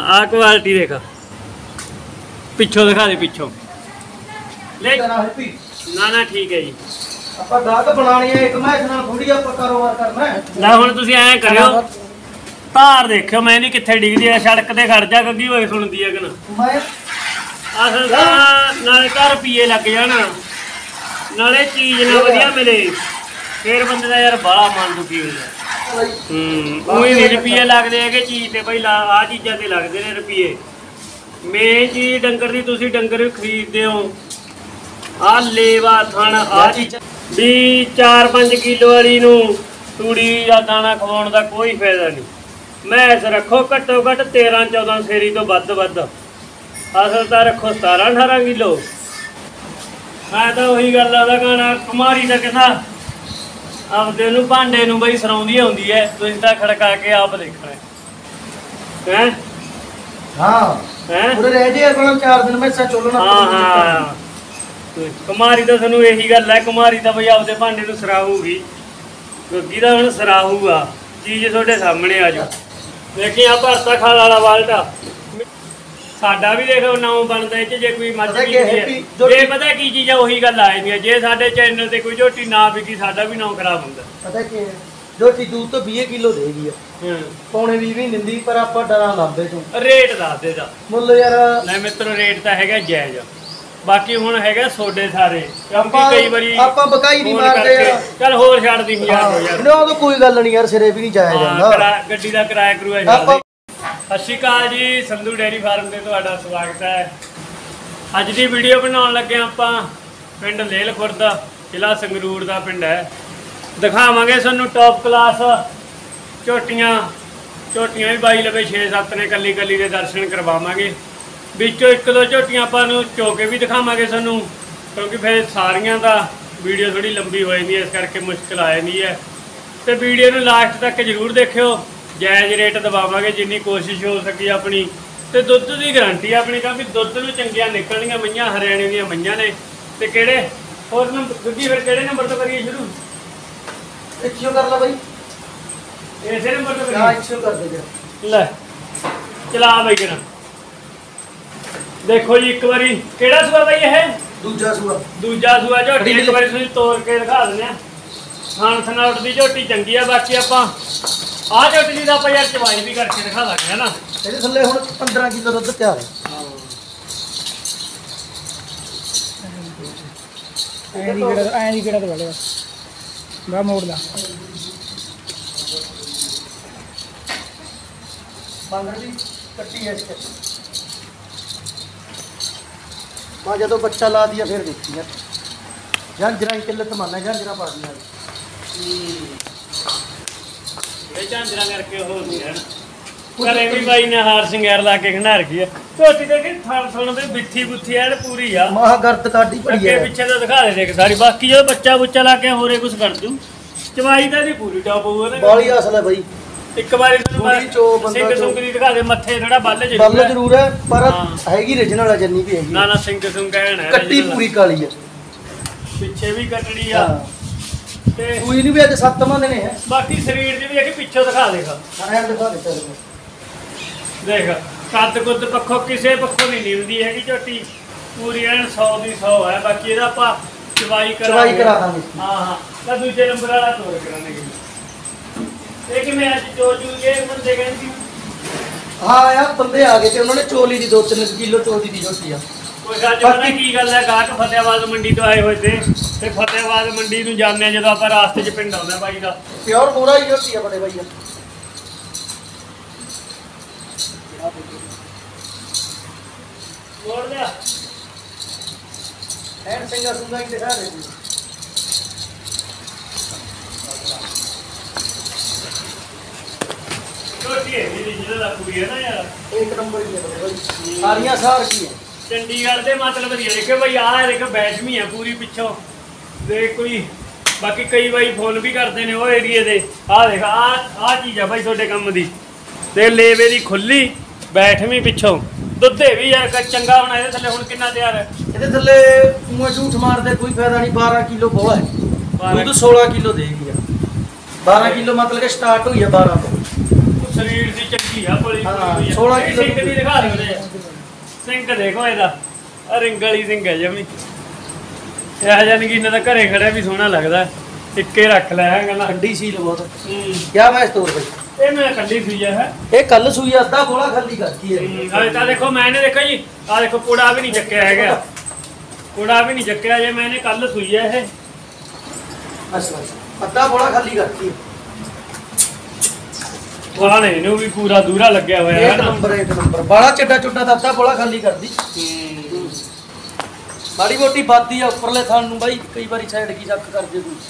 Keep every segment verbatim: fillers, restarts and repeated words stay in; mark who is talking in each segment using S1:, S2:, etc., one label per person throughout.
S1: आ quality देख पिछों दिखा दे पिछों ले ना ना ठीक है जी
S2: ਆਪਾਂ ਗਾਹਕ ਬਣਾਣੀ ਹੈ ਇੱਕ ਮੈਂ ਇਸ ਨਾਲ ਥੋੜੀ ਆਪਾਂ ਕਾਰੋਬਾਰ ਕਰਨਾ ਹੈ
S1: ਲੈ ਹੁਣ ਤੁਸੀਂ ਐਂ ਕਰਿਓ ਧਾਰ ਦੇਖਿਓ ਮੈਂ ਨਹੀਂ ਕਿੱਥੇ ਡਿੱਗਦੀ ਆ ਸੜਕ ਤੇ ਖੜ ਜਾ ਗੱਗੀ ਹੋਏ ਸੁਣਦੀ ਆ ਕਿ ਨਾ
S2: ਮੈਂ
S1: ਅਸਲ ਤਾਂ ਨਾਲੇ ਤਾਂ ਰੁਪਈਏ ਲੱਗ ਜਾਣ ਨਾਲੇ ਚੀਜ਼ ਨਾ ਵਧੀਆ ਮਿਲੇ ਫੇਰ ਬੰਦੇ ਦਾ ਯਾਰ ਬਾਲਾ ਮਨ ਦੁਖੀ ਹੋ ਜਾਂਦਾ ਹੂੰ ਉਹੀ ਨਹੀਂ ਰੁਪਈਏ ਲੱਗਦੇ ਹੈਗੇ ਚੀਜ਼ ਤੇ ਭਾਈ ਆ ਚੀਜ਼ਾਂ ਤੇ ਲੱਗਦੇ ਨੇ ਰੁਪਈਏ ਮੇਨ ਚੀਜ਼ ਡੰਗਰ ਦੀ ਤੁਸੀਂ ਡੰਗਰ ਖਰੀਦਦੇ ਹੋ ਆ ਲੇਵਾ ਥਣ ਆ ਚੀਜ਼ ਵੀ ਚਾਰ ਪੰਜ किलो वाली तूड़ी या दाना खवाउण का कोई फायदा नहीं मैस रखो घट्टो घट्ट तेरह चौदह सेरी तो वध वध असल तो रखो सतारह अठारह किलो मैं तो उही गल दा गाना कुमारी का कहना आपदे नूं भांडे नूं बई सराउंदी आउंदी है तुसीं तां खड़का के आप देखना है
S2: हाँ हैं पूरे रह जे अपना चार दिन में सा चोलना
S1: हाँ हाँ कुमारी तो थोनू यही गल है कुमारी तो बई आपदे भांडे नूं सराहूगी गोगी दा हुण सराहूगा चीज़ तुहाडे सामने आ जाओ देखी आ भरता खाल वाला बाल्टा साडा भी देखो नाम बनता है जे कोई मर्ज भी जे पता की चीज़ है उही गल आ जांदी है जे साडे चैनल ते कोई झोटी ना बिकी साडा भी नाम खराब हुंदा
S2: पता की झोटी दूध तो बीस किलो देगी है पौने बीस भी दिंदी पर आपां डरां लांदे चों रेट
S1: दस दे दा
S2: मुੱਲ यार
S1: ले मित्रों रेट तां हैगा जायज़ बाकी हुण हैगा सोडे सारे क्योंकि कई बारी
S2: ਆਪਾਂ ਬਕਾਈ ਨਹੀਂ ਮਾਰਦੇ ਯਾਰ
S1: चल होर छड़ दी यार हो यार
S2: ना तो कोई गल नहीं यार सिरे भी नहीं जाया ਜਾਂਦਾ
S1: ਗੱਡੀ ਦਾ ਕਿਰਾਇਆ ਕਰੂਆ ਛੱਡ ਦੇ ਸਤਿ ਸ਼੍ਰੀ ਅਕਾਲ ਜੀ ਸੰਧੂ ਡੇਅਰੀ ਫਾਰਮ ਤੇ ਤੁਹਾਡਾ ਸਵਾਗਤ ਹੈ ਅੱਜ ਦੀ ਵੀਡੀਓ ਬਣਾਉਣ ਲੱਗੇ ਆਪਾਂ ਪਿੰਡ ਲੇਲ ਖੁਰਦ ਜ਼ਿਲ੍ਹਾ ਸੰਗਰੂਰ ਦਾ ਪਿੰਡ ਹੈ ਦਿਖਾਵਾਂਗੇ ਤੁਹਾਨੂੰ ਟੌਪ ਕਲਾਸ ਝੋਟੀਆਂ ਝੋਟੀਆਂ ਵੀ ਬਾਈ ਲਵੇ छे सत्त ਨੇ ਕੱਲੀ ਕੱਲੀ ਦੇ ਦਰਸ਼ਨ ਕਰਵਾਵਾਂਗੇ ਵਿੱਚੋਂ ਇੱਕ ਦੋ ਝੋਟੀਆਂ ਆਪਾਂ ਨੂੰ ਚੋਕੇ ਵੀ ਦਿਖਾਵਾਂਗੇ ਤੁਹਾਨੂੰ ਕਿਉਂਕਿ ਫਿਰ ਸਾਰੀਆਂ ਦਾ ਵੀਡੀਓ ਥੋੜੀ ਲੰਬੀ ਹੋ ਜਾਂਦੀ ਹੈ ਇਸ ਕਰਕੇ ਮੁਸ਼ਕਲ ਆ ਜਾਂਦੀ ਹੈ ਤੇ ਵੀਡੀਓ ਨੂੰ ਲਾਸਟ ਤੱਕ ਜ਼ਰੂਰ ਦੇਖਿਓ ਜਾਇਜ਼ ਰੇਟ ਦਵਾਵਾਂਗੇ ਜਿੰਨੀ ਕੋਸ਼ਿਸ਼ ਹੋ ਸਕੀ ਆਪਣੀ ਤੇ ਦੁੱਧ ਦੀ ਗਾਰੰਟੀ ਆਪਣੀ ਕਿਉਂਕਿ ਦੁੱਧ ਨੂੰ ਚੰਗੀਆਂ ਨਿਕਲਣੀਆਂ ਮਈਆਂ ਹਰਿਆਣੇ ਦੀਆਂ ਮਈਆਂ ਨੇ ਤੇ ਕਿਹੜੇ ਹੋਰ ਨੰਬਰ ਦੂਜੀ ਫਿਰ ਕਿਹੜੇ ਨੰਬਰ ਤੋਂ ਕਰੀਏ ਸ਼ੁਰੂ
S2: एक सौ कर लो भाई
S1: ਇਸੇ ਨੰਬਰ ਤੋਂ
S2: हां
S1: ਕਰੀਏ
S2: एक सौ कर दे
S1: ਲੈ ਚਲਾ ਬਈ ਕਿਹੜਾ देखो जी एक बारी केड़ा सूआ भाई है
S2: दूजा सूआ
S1: दूजा सूआ झोटी एक बारी तुसीं तोड़ के दिखा दिंदे खान सनाउट दी झोटी चंगी है बाकी आपां आ झोटी दी दा आपां यार चवाई भी करके दिखा दांगे है ना
S2: ਇਹਦੇ ਥੱਲੇ ਹੁਣ पंद्रह किलो ਦੁੱਧ ਤਿਆਰ ਹੈ
S3: ਐਂ ਦੀ ਕਿਹੜਾ ਐਂ ਦੀ ਕਿਹੜਾ ਤੇ ਵਾਲੇ ਗਾ ਮੋੜ ਲਾ
S2: ਬਾਂਗਰ ਦੀ ਕੱਟੀ ਹੈ ਇਸ मां जो बच्चा ला दिया फिर देखी यार झांझरा किल्लत माना झांझरा पा दिया
S1: ये झांझरा करके हो नहीं है घरे भी भाई ने हार सिंगार ला के खंडार की है झोटी देख थण थण ते बिठी बुठी है पूरी आ
S2: मां गर्द काटी पड़ी है
S1: पीछे तो दिखा दे देख सारी बाकी जो बच्चा बुच्चा ला के होरे कुछ कर दूं चवाई दा दी पूरी टॉप होवे ना
S2: बाली असल है भाई
S1: एक बारी ਤੁਹਾਨੂੰ
S2: ਚੋ ਬੰਦਾ
S1: ਸਿੰਘ ਸੁੰਗਰੀ ਦਿਖਾ ਦੇ ਮੱਥੇ ਥੋੜਾ ਬੱਲ ਜ਼ਰੂਰ
S2: ਬੱਲ ਜ਼ਰੂਰ ਹੈ ਪਰ ਹੈਗੀ ਰੀਜਨਲ ਹੈ ਜੰਨੀ ਵੀ ਹੈਗੀ
S1: ਨਾ ਨਾ ਸਿੰਘ ਸੁੰਗ ਕਹਿਣ ਹੈ
S2: ਕੱਟੀ ਪੂਰੀ ਕਾਲੀ ਹੈ
S1: ਪਿੱਛੇ ਵੀ ਕੱਟੜੀ ਆ ਤੇ
S2: ਕੋਈ ਨਹੀਂ ਵੀ ਅੱਜ ਸੱਤ ਮਹੀਨੇ ਨੇ ਹੈ
S1: ਬਾਕੀ ਸਰੀਰ ਦੀ ਵੀ ਇਹ ਪਿੱਛੋਂ ਦਿਖਾ ਦੇਗਾ
S2: ਹਾਂ ਦਿਖਾ ਦੇ ਚੱਲ
S1: ਦੇਖ ਕੱਦ ਕੁੱਦ ਪੱਖੋਂ ਕਿਸੇ ਪੱਖੋਂ ਨਹੀਂ ਨਿਮਦੀ ਹੈਗੀ ਝੋਟੀ ਪੂਰੀ ਐਨ ਸੌ ਦੀ ਸੌ ਹੈ ਬਾਕੀ ਇਹਦਾ ਆਪਾਂ ਚਵਾਈ ਕਰਾਂਗੇ
S2: ਚਵਾਈ ਕਰਾ ਦਾਂਗੇ
S1: ਹਾਂ ਹਾਂ ਤਾਂ ਦੂਜੇ ਨੰਬਰ ਵਾਲਾ ਤੋੜ ਕਰਾਂਗੇ ਇਹ ਕਿਵੇਂ ਅੱਜ ਚੋ ਚੂ ਕੇ ਬੰਦੇ ਕਹਿੰਦੀ
S2: ਹਾਂ ਯਾਰ ਬੰਦੇ ਆ ਗਏ ਤੇ ਉਹਨਾਂ ਨੇ ਚੋਲੀ ਦੀ ਦੋ ਤਿੰਨ ਕਿਲੋ ਚੋਲੀ ਦੀ ਝੋਟੀ ਆ
S1: ਕੋਈ ਗੱਲ ਪਤਾ ਕੀ ਗੱਲ ਹੈ ਗਾਹਕ ਫਤਿਆਬਾਦ ਮੰਡੀ ਤੋਂ ਆਏ ਹੋਏ ਤੇ ਤੇ ਫਤਿਆਬਾਦ ਮੰਡੀ ਨੂੰ ਜਾਂਦੇ ਜਦੋਂ ਆਪਾਂ ਰਾਸਤੇ 'ਚ ਪਿੰਡ ਆਉਂਦਾ ਬਾਈ ਦਾ
S2: ਪਿਓਰ ਪੂਰਾ ਹੀ ਝੋਟੀ ਆ ਬੜੇ ਬਾਈ ਆ
S1: ਮੋੜ ਲਿਆ
S2: ਐਨ ਸਿੰਘਾ ਸੁੰਗਾ ਹੀ ਦਿਖਾ ਦੇ ਜੀ
S1: ਛੋਟੀ ਹੈ ਮੇਰੀ ਜਿਹੜਾ ਕੁੜੀ ਹੈ ਨਾ ਯਾਰ
S2: ਇੱਕ ਨੰਬਰ ਹੀ ਹੈ ਬਾਈ ਸਾਰੀਆਂ ਸਾਰ ਕੀ ਹੈ
S1: ਚੰਡੀਗੜ੍ਹ ਦੇ ਮਤਲਬ ਵਧੀਆ ਦੇਖੋ ਬਈ ਆਹ ਦੇਖੋ ਬੈਠਵੀਂ ਹੈ ਪੂਰੀ ਪਿੱਛੋਂ ਦੇ ਕੋਈ ਬਾਕੀ ਕਈ ਬਾਈ ਫੋਨ ਵੀ ਕਰਦੇ ਨੇ ਉਹ ਏਰੀਏ ਦੇ ਆਹ ਦੇਖ ਆਹ ਆਹ ਚੀਜ਼ ਆ ਬਾਈ ਤੁਹਾਡੇ ਕੰਮ ਦੀ ਤੇ ਲੇਵੇ ਦੀ ਖੁੱਲੀ ਬੈਠਵੀਂ ਪਿੱਛੋਂ ਦੁੱਧੇ ਵੀ ਯਾਰ ਚੰਗਾ ਹੋਣਾ ਇਹਦੇ ਥੱਲੇ ਹੁਣ ਕਿੰਨਾ ਤਿਆਰ ਹੈ
S2: ਇਹਦੇ ਥੱਲੇ ਮੂੰਹ ਝੂਠ ਮਾਰਦੇ ਕੋਈ ਫਾਇਦਾ ਨਹੀਂ ਬਾਰਾਂ ਕਿਲੋ ਬੋਲਾ ਹੈ ਦੁੱਧ सोलह किलो देगी बारह किलो मतलब कि स्टार्ट हुई है बारह तो
S1: ਸਰੀਰ ਦੀ ਚੰਗੀ ਆ ਬੜੀ
S2: ਹਾਂ, ਸੋਲਾਂ ਕਿਲੋ
S1: ਸਿੰਘ ਦੀ ਦਿਖਾ ਦਿਓ ਉਹਦੇ ਸਿੰਘ ਦੇਖੋ ਇਹਦਾ ਆ ਰਿੰਗ ਵਾਲੀ ਸਿੰਘ ਹੈ ਜਮੀ ਇਹ ਜਾਨੀ ਕਿ ਇਹਨਾਂ ਦਾ ਘਰੇ ਖੜਿਆ ਵੀ ਸੋਹਣਾ ਲੱਗਦਾ ਇੱਕੇ ਰੱਖ ਲੈ ਹੈ ਕਹਿੰਦਾ
S2: ਠੰਡੀ ਸੀਲ ਬਹੁਤ
S1: ਹੂੰ
S2: ਕਿਆ ਮੈਂ ਤੋਰ ਬਈ
S1: ਇਹ ਮੈਂ ਕੱਢੀ ਸੂਈ ਹੈ
S2: ਇਹ ਕੱਲ ਸੂਈ ਆ, ਅੱਧਾ ਗੋਲਾ ਖਾਲੀ ਕਰਤੀ ਹੈ
S1: ਹਾਂ ਤਾਂ ਦੇਖੋ ਮੈਨੇ ਦੇਖੋ ਜੀ ਆ ਦੇਖੋ ਕੁੜਾ ਵੀ ਨਹੀਂ ਚੱਕਿਆ ਹੈਗਾ ਕੁੜਾ ਵੀ ਨਹੀਂ ਚੱਕਿਆ ਜੇ ਮੈਨੇ ਕੱਲ ਸੂਈ ਹੈ ਇਹ
S2: ਅੱਛਾ ਅੱਧਾ ਗੋਲਾ ਖਾਲੀ ਕਰਤੀ ਹੈ
S1: ਵਾਹਣੇ ਇਹਨੂੰ ਵੀ ਪੂਰਾ ਦੂਰਾ ਲੱਗਿਆ ਹੋਇਆ ਹੈ
S2: ਇੱਕ
S1: ਨਾ
S2: ਨੰਬਰ ਇੱਕ ਨੰਬਰ ਬਾਲਾ ਚੱਡਾ ਚੁੱਡਾ ਦਾ ਅੱਧਾ ਗੋਲਾ ਖਾਲੀ ਕਰਦੀ ਮਾੜੀ ਮੋਟੀ ਬਾਦੀ ਆ ਉੱਪਰਲੇ ਥਾਂ ਨੂੰ ਬਾਈ ਕਈ ਵਾਰੀ ਸਾਈਡ ਕੀ ਸ਼ੱਕ ਕਰ ਜੇ ਕੋਈ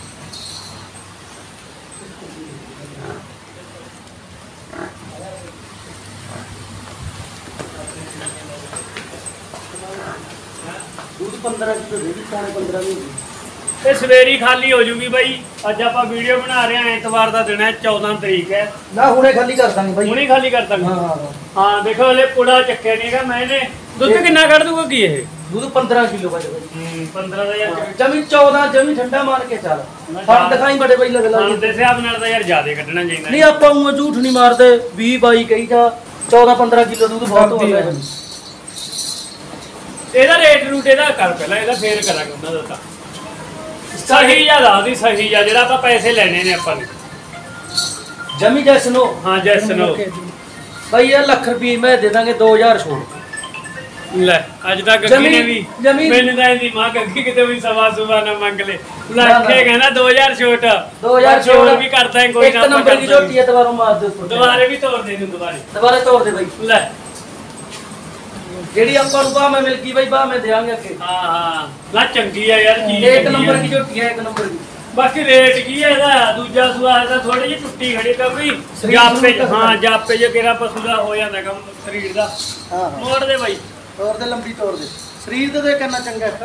S2: दूध पंद्रह किलो देगी पौने पंद्रह में
S1: ਇਹ ਸਵੇਰੀ ਖਾਲੀ ਹੋ ਜੂਗੀ ਬਾਈ ਅੱਜ ਆਪਾਂ ਵੀਡੀਓ ਬਣਾ ਰਹੇ ਹਾਂ ਐਤਵਾਰ ਦਾ ਦਿਨ ਹੈ ਚੌਦਾਂ ਤਰੀਕ ਹੈ
S2: ना हुने खाली कर दांगे भाई
S1: ਹੁਣੇ ਖਾਲੀ ਕਰ ਦਾਂਗੇ
S2: हाँ हाँ
S1: ਹਾਂ ਦੇਖੋ ਹਲੇ ਕੁੜਾ ਚੱਕਿਆ ਨਹੀਂ ਹੈਗਾ ਮੈਨੇ ਦੁੱਧ ਕਿੰਨਾ ਕੱਢ ਦੂਗਾ ਕੀ ਇਹ
S2: दूध पंद्रह किलो बजे भाई
S1: ਹੂੰ पंद्रह ਦਾ ਯਾਰ
S2: जमी चौदह जमी ठंडा मान के चल फर्क दिखाई बड़े भाई लग
S1: ਹਾਂ
S2: लगे
S1: ਦੇ ਹਿਸਾਬ ਨਾਲ ਤਾਂ ਯਾਰ ਜ਼ਿਆਦਾ ਕੱਢਣਾ ਚਾਹੀਦਾ
S2: नहीं आप झूठ नहीं मारते बीस बाई कही जा चौदह पंद्रह किलो दूध बहुत हो गया
S1: ਇਹਦਾ ਰੇਟ ਰੂਟ ਇਹਦਾ ਕਰ ਪਹਿਲਾਂ ਇਹਦਾ ਫੇਰ ਕਰਾਂਗੇ ਉਹਨਾਂ ਦਾ ਤਾਂ ਸਹੀ ਜਾਂ ਦੱਸਦੀ ਸਹੀ ਜਾਂ ਜਿਹੜਾ ਆਪਾਂ ਪੈਸੇ ਲੈਣੇ ਨੇ ਆਪਾਂ ਨੇ
S2: जमी जैसनो
S1: ਹਾਂ ਜੈਸਨ
S2: भाई ये लाख रुपये मैं दे देंगे दो हजार छोड़
S1: ਲੈ ਅੱਜ ਤੱਕ ਗੱਗੀ ਨੇ ਵੀ ਮੈਨੂੰ ਤਾਂ ਇਹਦੀ ਮਾਂ ਗੱਗੀ ਕਿਤੇ ਵੀ ਸਵਾ ਸੁਵਾ ਨਾ ਮੰਗ ਲੈ ਲੱਖੇ ਕਹਿੰਦਾ ਦੋ ਹਜ਼ਾਰ ਛੋਟ
S2: दो हजार छोड़
S1: ਵੀ ਕਰਦਾ ਕੋਈ
S2: एक
S1: ਨਾ
S2: नंबर की रोटी है दोबारा मार दो
S1: ਦੁਬਾਰੇ ਵੀ ਤੋੜ ਦੇ ਦੂੰ ਦੁਬਾਰੇ
S2: दोबारा तोड़ दे भाई
S1: ਲੈ
S2: जेडी ਆਪਾਂ ਨੂੰ ਬਾਹ ਮੈਂ ਮਿਲ ਗਈ ਭਾਈ ਬਾਹ ਮੈਂ ਦੇਾਂਗੇ ਅੱਗੇ
S1: ਹਾਂ ਹਾਂ ਲਾ ਚੰਗੀ ਆ ਯਾਰ ਚੀਜ਼
S2: ਇੱਕ
S1: ਚੰਗੀ
S2: ਨੰਬਰ
S1: ਆ।
S2: ਦੀ ਝੋਟੀ ਹੈ ਇੱਕ ਨੰਬਰ ਦੀ
S1: ਬਾਕੀ ਰੇਟ ਕੀ ਹੈ ਇਹਦਾ ਦੂਜਾ ਸੂਆ ਇਹਦਾ ਥੋੜੀ ਜਿਹੀ ਟੁੱਟੀ ਖੜੀ ਕਿਉਂਕਿ ਜਾਪੇ ਹਾਂ ਜਾਪੇ ਜੇ ਕਿਹੜਾ ਪਸ਼ੂ ਦਾ ਹੋ ਜਾਂਦਾ ਕੰਮ ਸਰੀਰ ਦਾ
S2: ਹਾਂ ਹਾਂ
S1: ਮੋੜ ਦੇ ਬਾਈ
S2: ਤੋੜ ਦੇ ਲੰਬੀ ਤੋੜ ਦੇ ਸਰੀਰ ਤੇ ਦੇ ਕਰਨਾ ਚੰਗਾ ਇੱਕ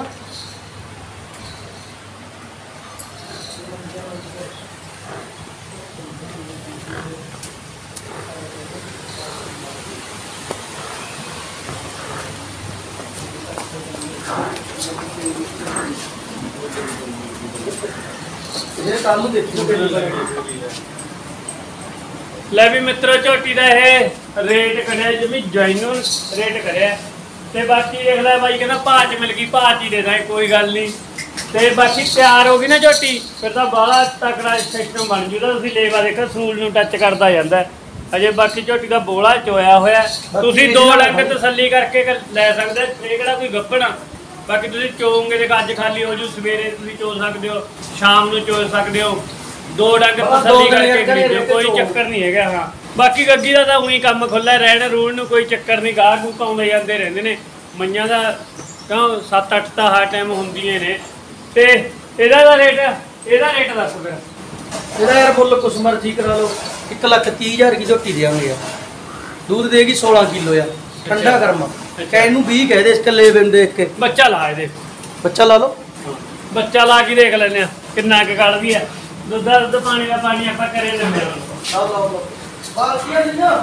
S2: ਇਹ ਕੱਲ ਨੂੰ ਦੇਖੋ ਕਿੰਨੀ ਵਾਰੀ
S1: ਲੈ ਵੀ ਮਿੱਤਰੋ ਝੋਟੀ ਦਾ ਇਹ ਰੇਟ ਕਰਿਆ ਜਿਵੇਂ ਜੈਨੂਨ ਰੇਟ ਕਰਿਆ ਤੇ ਬਾਕੀ ਦੇਖ ਲੈ ਬਾਈ ਕਹਿੰਦਾ ਭਾਅ ਚ ਮਿਲ ਗਈ ਭਾਅ ਚ ਹੀ ਦੇ ਦਾਂ ਕੋਈ ਗੱਲ ਨਹੀਂ ਤੇ ਬਾਕੀ ਤਿਆਰ ਹੋ ਗਈ ਨਾ ਝੋਟੀ ਫਿਰ ਤਾਂ ਬਾਹਲਾ ਤਕੜਾ ਸਿਸਟਮ ਬਣ ਜੂਦਾ ਤੁਸੀਂ ਲੇਵਾ ਦੇਖੋ ਸੂਲ ਨੂੰ ਟੱਚ ਕਰਦਾ ਜਾਂਦਾ ਅਜੇ ਬਾਕੀ ਝੋਟੀ ਦਾ ਬੋਲਾ ਚੋਇਆ ਹੋਇਆ ਤੁਸੀਂ ਦੋ ਡੰਗ ਤਸੱਲੀ ਕਰਕੇ ਲੈ ਸਕਦੇ ਇਹ ਕਿਹੜਾ ਕੋਈ ਗੱਭਣਾ ਬਾਕੀ ਤੁਸੀਂ ਚੋਓਗੇ ਤੇ ਅੱਜ ਖਾਲੀ ਹੋ ਜੂ ਸਵੇਰੇ ਤੁਸੀਂ ਚੋ ਸਕਦੇ ਹੋ ਸ਼ਾਮ ਨੂੰ ਚੋ ਸਕਦੇ ਹੋ ਦੋ ਡੰਗ ਤਸੱਲੀ ਕਰਕੇ ਖਰੀਦੋ ਕੋਈ ਚੱਕਰ ਨਹੀਂ ਹੈਗਾ ਹਾਂ ਬਾਕੀ ਗੱਗੀ ਦਾ ਤਾਂ ਉਹੀ ਕੰਮ ਖੁੱਲਾ ਰਹਿਣ ਰੂਲ ਨੂੰ ਕੋਈ ਚੱਕਰ ਨਹੀਂ ਗਾਹ ਗੂਕ ਆਉਂਦੇ ਜਾਂਦੇ ਰਹਿੰਦੇ ਨੇ ਮਈਆਂ ਦਾ ਕਿਉਂ ਸੱਤ ਅੱਠ ਤਾਂ ਹਰ ਟਾਈਮ ਹੁੰਦੀਆਂ ਨੇ ਤੇ ਇਹਦਾ ਦਾ ਰੇਟ ਇਹਦਾ ਰੇਟ ਦੱਸ ਫਿਰ
S2: ਇਹਦਾ ਯਾਰ ਮੁੱਲ ਕੁਛ ਮਰਜ਼ੀ ਕਰਾ ਲਓ ਇੱਕ ਲੱਖ ਤੀਹ ਹਜ਼ਾਰ ਦੀ ਝੋਟੀ ਦੇਵਾਂਗੇ ਯਾਰ दूध देगी सोलह किलो या ठंडा गर्मा कहनू भी कह दे इसके ले बेन देख के
S1: ਬੱਚਾ ਲਾ ਇਹਦੇ
S2: बच्चा ला लो
S1: ਬੱਚਾ ਲਾ ਕੇ ਦੇਖ ਲੈਂਦੇ ਆ ਕਿੰਨਾ ਕੁ ਕੱਢਦੀ ਆ ਦੁੱਧ ਦਾ ਦੁੱਧ ਪਾਣੀ ਦਾ ਪਾਣੀ ਆਪਾਂ ਕਰੇ ਲੈਂਦੇ ਹਾਂ
S2: लाओ लाओ लाओ बाल्टियां ली ना